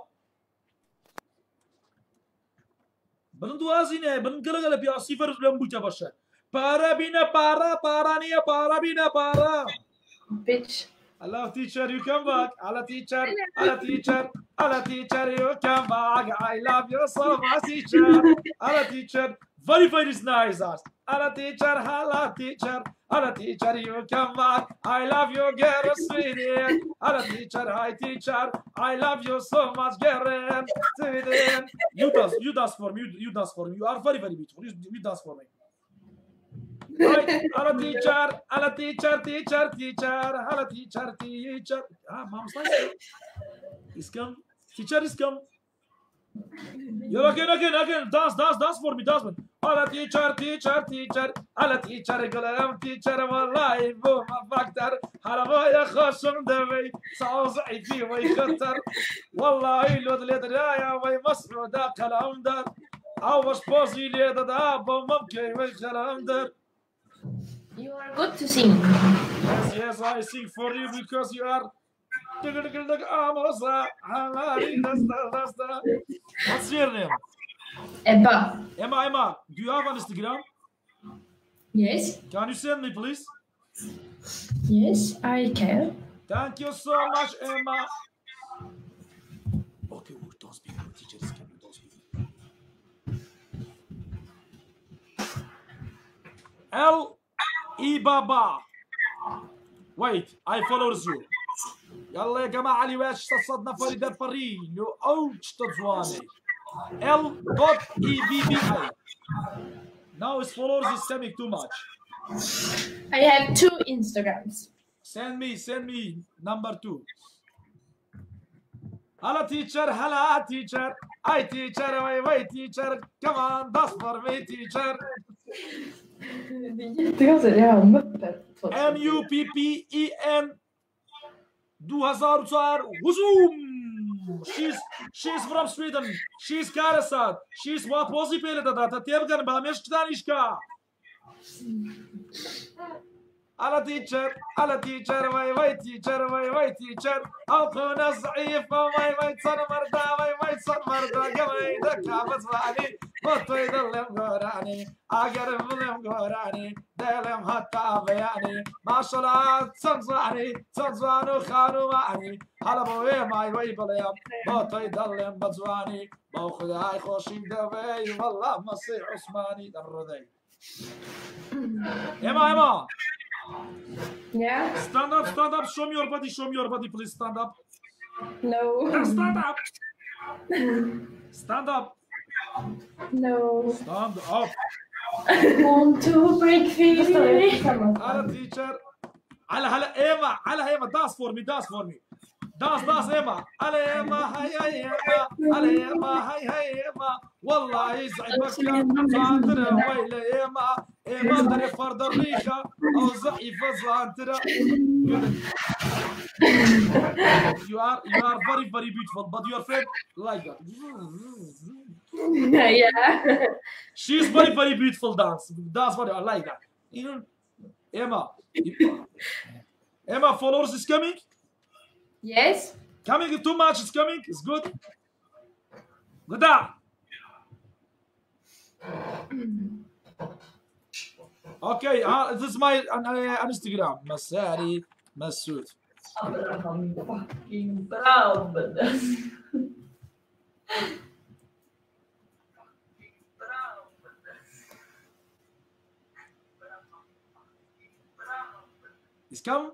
بلندو ازينه بلند قال قال بيا صفر لم بوتا باشا. بارا بينا بارا بارانيا بارا بينا بارا.
Bitch.
Hello teacher, you come back. Hello teacher. Hello teacher. Hello teacher, you come back. I love you so much, teacher. Hello teacher. Very very nice. Hello teacher. Hello teacher. Hello teacher, you come back. I love you, girl, sweetie. Hello teacher. Hi teacher. I love you so much, girl, sweetie. You dance. You dance for me. You, you dance for me. You are very very beautiful. You, you dance for me. Hello teacher, hello teacher, teacher, teacher, hello teacher, teacher. Ah, mom's nice. He's come. Teacher is come. You're again, again, again. Dance, dance, dance for me, dance for me. Hello teacher, teacher, teacher. Hello teacher, قلم teacher. والله بو ما بقدر. هلا بويا خشم دمي. صوزعي فيه ويخطر. والله لود لدرايا وي مسعودة كلام در. أوش بوزي ليدا دابا ممكن ويخلام در.
You are good to sing.
Yes, yes, I sing for you because you are. What's your name?
Ebba.
Emma, Emma, do you have an Instagram?
Yes.
Can you send me, please?
Yes, I can.
Thank you so much, Emma. Okay, don't speak. Teacher is coming. Don't speak. L. Ibaba. Wait, I follows you. يلا يا جماعة اللي واش تصدنا فريدة فرين لو أوش تزواني. L dot E B B I. Now his followers is coming too much.
I have two Instagrams.
Send me, send me number two. Hello teacher, hello teacher. I teacher, wait, wait teacher. Come on, that's for me teacher. M U P P E N two thousand four هجوم. She's she's from Sweden. She's Karasat. She's what was he played that that تبغى بعمش كتانيشكا. على teacher, على teacher, واي واي teacher, واي واي teacher. أخونا ضعيف واي واي صار مردا واي واي صار مردا قوي دكا بزواني. بطل يدلم غوراني أقرب لهم غوراني دلم حتى بياني ما شاء الله تنزاني تنزانو خانو معني هلا بوي ماي وي بليام بطل يدلم بزواني باخذ هاي خوشين دبي والله مصي عثماني دردي Emma Emma
Yeah.
Stand up stand up show me your body show me your body please stand up.
No.
Stand up. Stand up.
No.
Stand up.
Want to break free.
على teacher. على هلا إيما على إيما dance for me dance for me. dance dance إيما على إيما هاي هاي إيما على إيما هاي هاي إيما والله يزعجك صادر ويل إيما إيه ما أدري فرد الريخة أو زحيفة زانترا. You are you are very very beautiful, but your friend like that.
Yeah.
She is very very beautiful dance. That's what I like that. You know, Emma. Emma, followers is coming.
Yes.
Coming too much is coming. It's good. Good. Okay, uh, this is my uh, Instagram. Masari Masood.
I'm fucking proud.
It's come.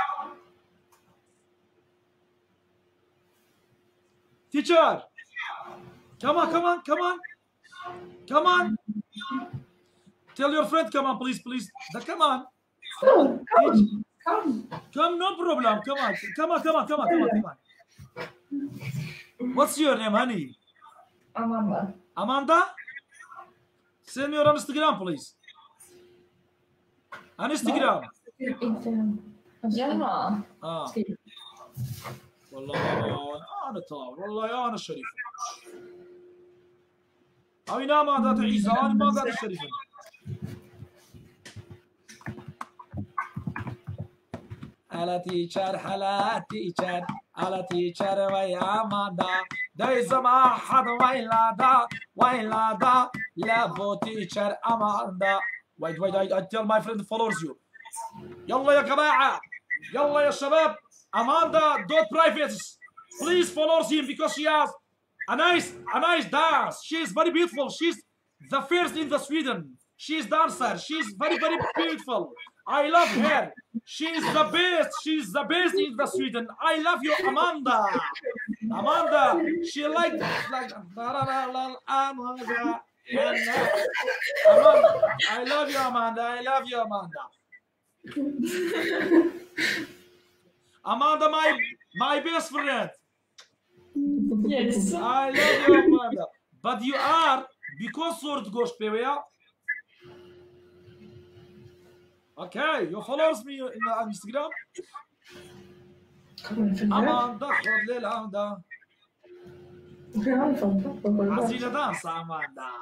Teacher, come on, come on, come on, come on. Tell your friend, come on, please, please. The, come on.
Come, come, come.
Come, no problem. Come on, come on, come on, come on, come on, come on. What's your name, honey?
Amanda.
Amanda? Send me your Instagram, please. On Instagram.
Yeah.
آه. والله أنا طاب والله أنا الشريف. أنا ما ذات عيسى أنا ما ذات الشريف. على تيشر على تيشر على تيشر ويا مادا دايز ما حد ويلا دا ويلا دا لا بو تيشر أماندا. Wait wait I, I tell my friend follows you. يلا يا جماعة يلا يا شباب. Amanda dot privates. Please follow him because she has a nice a nice dance. She is very beautiful. She's the first in the Sweden. She's dancer. She's very very beautiful. I love her. She's the best. She's the best in the Sweden. I love you, Amanda. Amanda. She like like Amanda. Amanda. I love you, Amanda. I love you, Amanda. Amanda, my my best friend.
Yes.
I love you, Amanda. But you are because sort gosh pewaya. Okay, you follows me on Instagram. Amanda, خذ Amanda. عايزين دانس Amanda.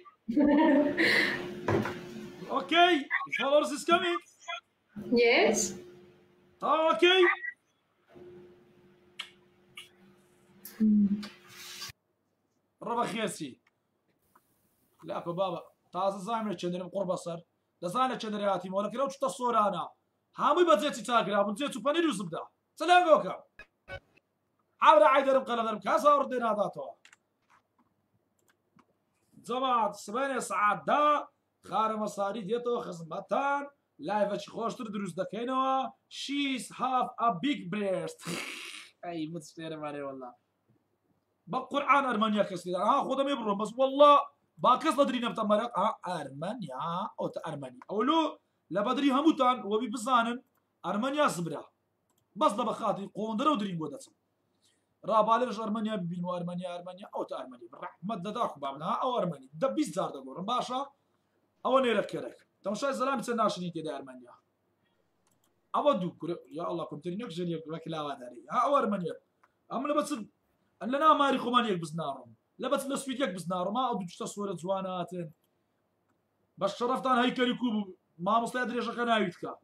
Okay, followers is coming.
Yes.
Okay. ربا خيرسي لاكو بابا تازه زايمه چندرم قربا سر دزانه چندرياتي مولك لو تصور انا هامي بزيتي تاكرا بزيتو بانيرو زبده سلام وكا عبر عيدرم قلدرم كاسا وردينا داتو زباد سبانه ساعات دا خار مصاري ديتو خزمتان لايفش خوشتر دروز دكينوا she's have a big breast. اي متشتري مالي والله بقرآن أرمانيا كسيدا ها خدمي برو بس والله باكس بدري نبت مرق ها أرمانيا أو تأرمانيا أولو لبدري هموتان وبي بزانن أرمانيا زبرة بس ده بخاطر قوندرة ودرين قدتهم رابالرش أرمانيا ببينو أرمانيا أرمانيا أو تأرمانيا بالرحمة دداكو بابنا او أرمانيا دبيس زار دقورن باشا أو نيرك كرك تمشي زلام تناشني كده أرمانيا أودو يا الله كنت ترينك جريك وكلا وادري ها أو أرمانيا أما بس أننا ما ريخومان يكبس نارهم لبس لسويت يكبس نارهم ما أدو تشتا صورة زوانات باش شرفتان هيكل يكوب ما مصلي أدري إيش كان هايتكا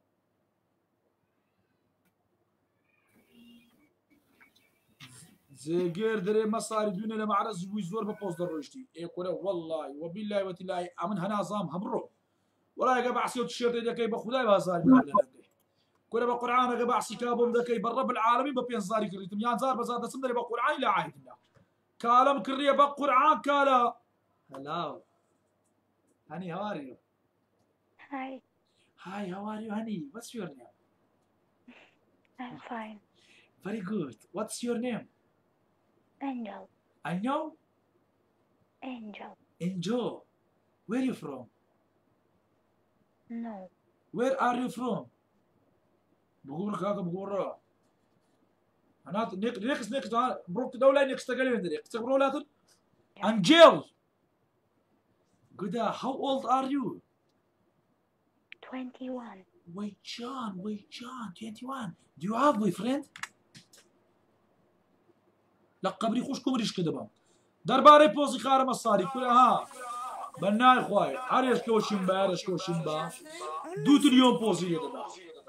زي غير دري ما صار دون لما عرس زوي زور ببوز دروجتي إيه كله والله وبالله وتلاي أمن هنا زام همرو ولا يقبع سيوت الشرط إذا كي بخداي بهزار كله بقرآن يقبع سكابهم ذا كي بالرب العالمين ببين زاري كريتم يان زار بزاد سندري بقرآن لا عايد الله كلام كريه بقرآن كلا hello honey how are you
Hi.
hi how are you honey what's your name
I'm fine.
very good what's your name
Angel.
Angel
Angel.
Angel where are you from
No.
where are you from بقول لك هذا بقول له أنا نيك نيكس نيكس بروك دولة نيكس تقلين دري تقولوا لا Angel good how old are you
twenty-one.
Wait, John, wait, John, twenty-one. Do you have boyfriend? لە قبری خوش کومریش کردبم دەربارەی پۆزی خارە مەساری کورە ها بەنای خوای هەر ێشکەوەشین بە هەر ێشکەوەشین بە دوو تریۆن پۆزی لێ دەدا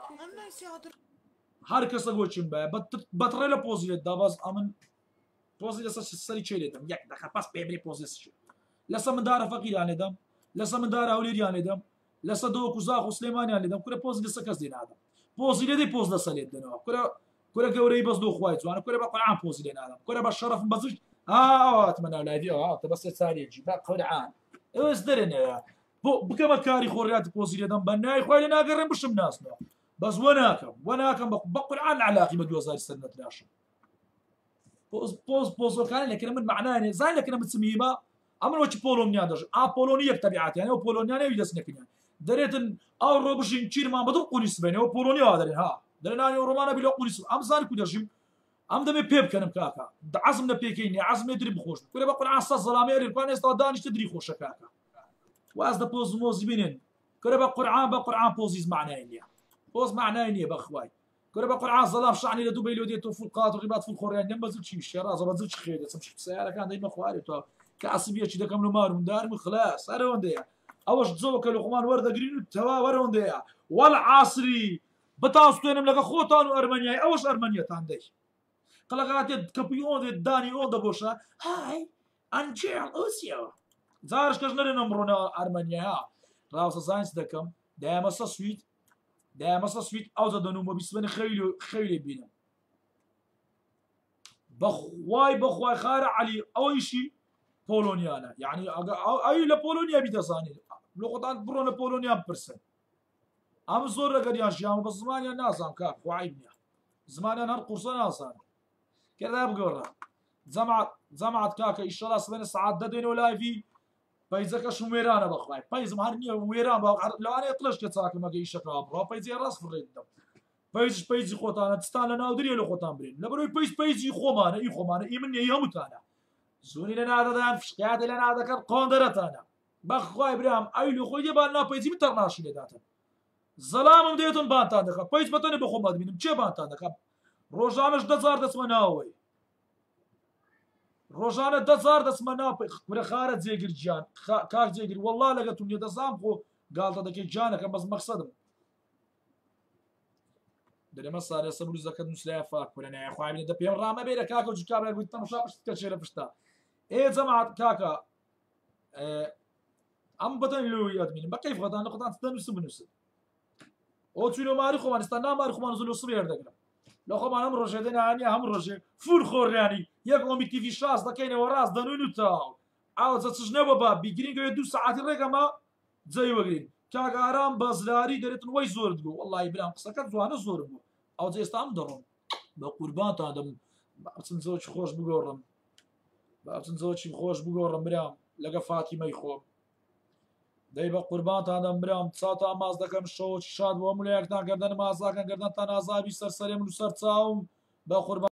هەر کەسە گۆچین بە بەتڕێ لە پۆزی لێتدا باز ئەمن پۆزی لەسەر سەری چێ لێدەم یەک دەخە پاس پێبرێ پۆزی لەسە مندارە فەقیران لێدەم لەسە مندارە هەولێریان لێدەم لەسە دۆ کوزاخ و سلێمانیان لێدەم کورە پۆزی لەسە کەس دێنادەم پۆزی لێ دەی پۆز لەسە لێت دەنەوە کورە كره جوري بس دو خويت وانا كره بقرعان بوزي لنا هذا كره بالشرف بزج اه اتمنى لا دي اه بس ساري يجي بقى قرعان ايش درنا بكما كاري خوريات بوزي لنا بناي خويا لنا قرن بش الناس بس وناكم وناكم بقرعان على عقيمه دوزار سنه اثنا عشر بوز بوز بوز كان لكن من معناه زين لكن متسميه ما عمل وجه بولونيا درج اه بولونيا بتبعات يعني بولونيا يدسنك يعني دريت او روبشين تشير ما بدو قونيس بينه وبولونيا هذا ها درناني ورومانا بلا قوليس ام زاني كودرجم ام دمي بيب كانم كاكا عزمنا بيكيني عزم يدري بخوش كل بقول عصا الظلامي يري كان يستودانش تدري خوش كاكا واز دا بوز موز بينن كل بقرعان بقرعان بوزيز معنايني بوز معنايني بخواي كل بقرعان ظلام شعني لدبي لودي تو فول قاط رباط فول خوريان دم بزل شي الشراز بزل خير تمشي سياره كان دايما خواري تو كاسبيه شي دكم مار من دار من خلاص انا ونديا اوش تزوك لقمان ورده جرين توا ورونديا والعصري بتاستوينم لك خوتان وارمنيا اوش ارمنيا تاندي قلقات كابيون داني اون دبوشا هاي انجيل اوسيو زارش كجنر نمرنا ارمنيا راوس ساينس دكم دايما سويت دايما سويت او زدنو ما بيسبن خيلو خيلي بينا بخواي بخواي خارع علي اول شيء بولونيانا يعني اي لبولونيا بيتساني لقطان برون بولونيا برسن ام زور رقديان شيام بس زمان يا ناس ام كاف وعيبني زمان انا قرصه ناس انا كذا بقول جمعت جمعت كاكا ان شاء الله سبن ساعات ددين ولا في بايزك شميرانه بخواي بايز مهرني ويران لو انا يطلش كتاك ما جاي شكاب رو بايز راس فريد بايز بايز خوتانا تستان لنا ودري له خوتان برين لبروي بايز بايز يخو مانا يخو مانا يمني يموت انا زوني لنا هذا دان فشقات لنا هذا كان قندرت انا بخواي برام ايلو خويا بالنا بايز مترناشي لداتا زلامم ديتون بانتان دخل بايز بتاني بخومات بينم چه بانتان دخل روزانش دزار دسمناوي روزانه دزار دسمناوي ولا خارج زيجر جان كاك زيجر والله لقيتهم يدزام خو قال تدك جانك بس مقصدم دري ما صار يسبلو زكاه مسلافه ولا يا اخويا ده بيم رامه بيرك كاكا وجكابه قلت مش عارف تكشيره فشتا ايه جماعه كاكا اه ام بدن لو يادمين ما كيف غدا نقطه تدنس بنس او تشيلو ماري خو استنى ماري خو نزلو صبير دغلا لو خو انا مروجه دنا اني هم روجه فور خوراني ياك اومي تي في شاس دا كاين وراس دانونو تاو عاوز تسجنوا بابا بيجرين دو ساعات الرقمه زي وقرين كاك ارام بازلاري دريت وي زور دغو والله ابراهيم قصك زوانه زور بو او زي استام درون بقربان تادم بتنزوج خوش بقورم بتنزوج خوش بقورم برام لقى فاطمه يخو دايبا قربان تادم برام تصاتا ماز دكم شوش شاد ومليك تان كردن مازا كان كردن تنازابي سرسري من سرتاوم با قربان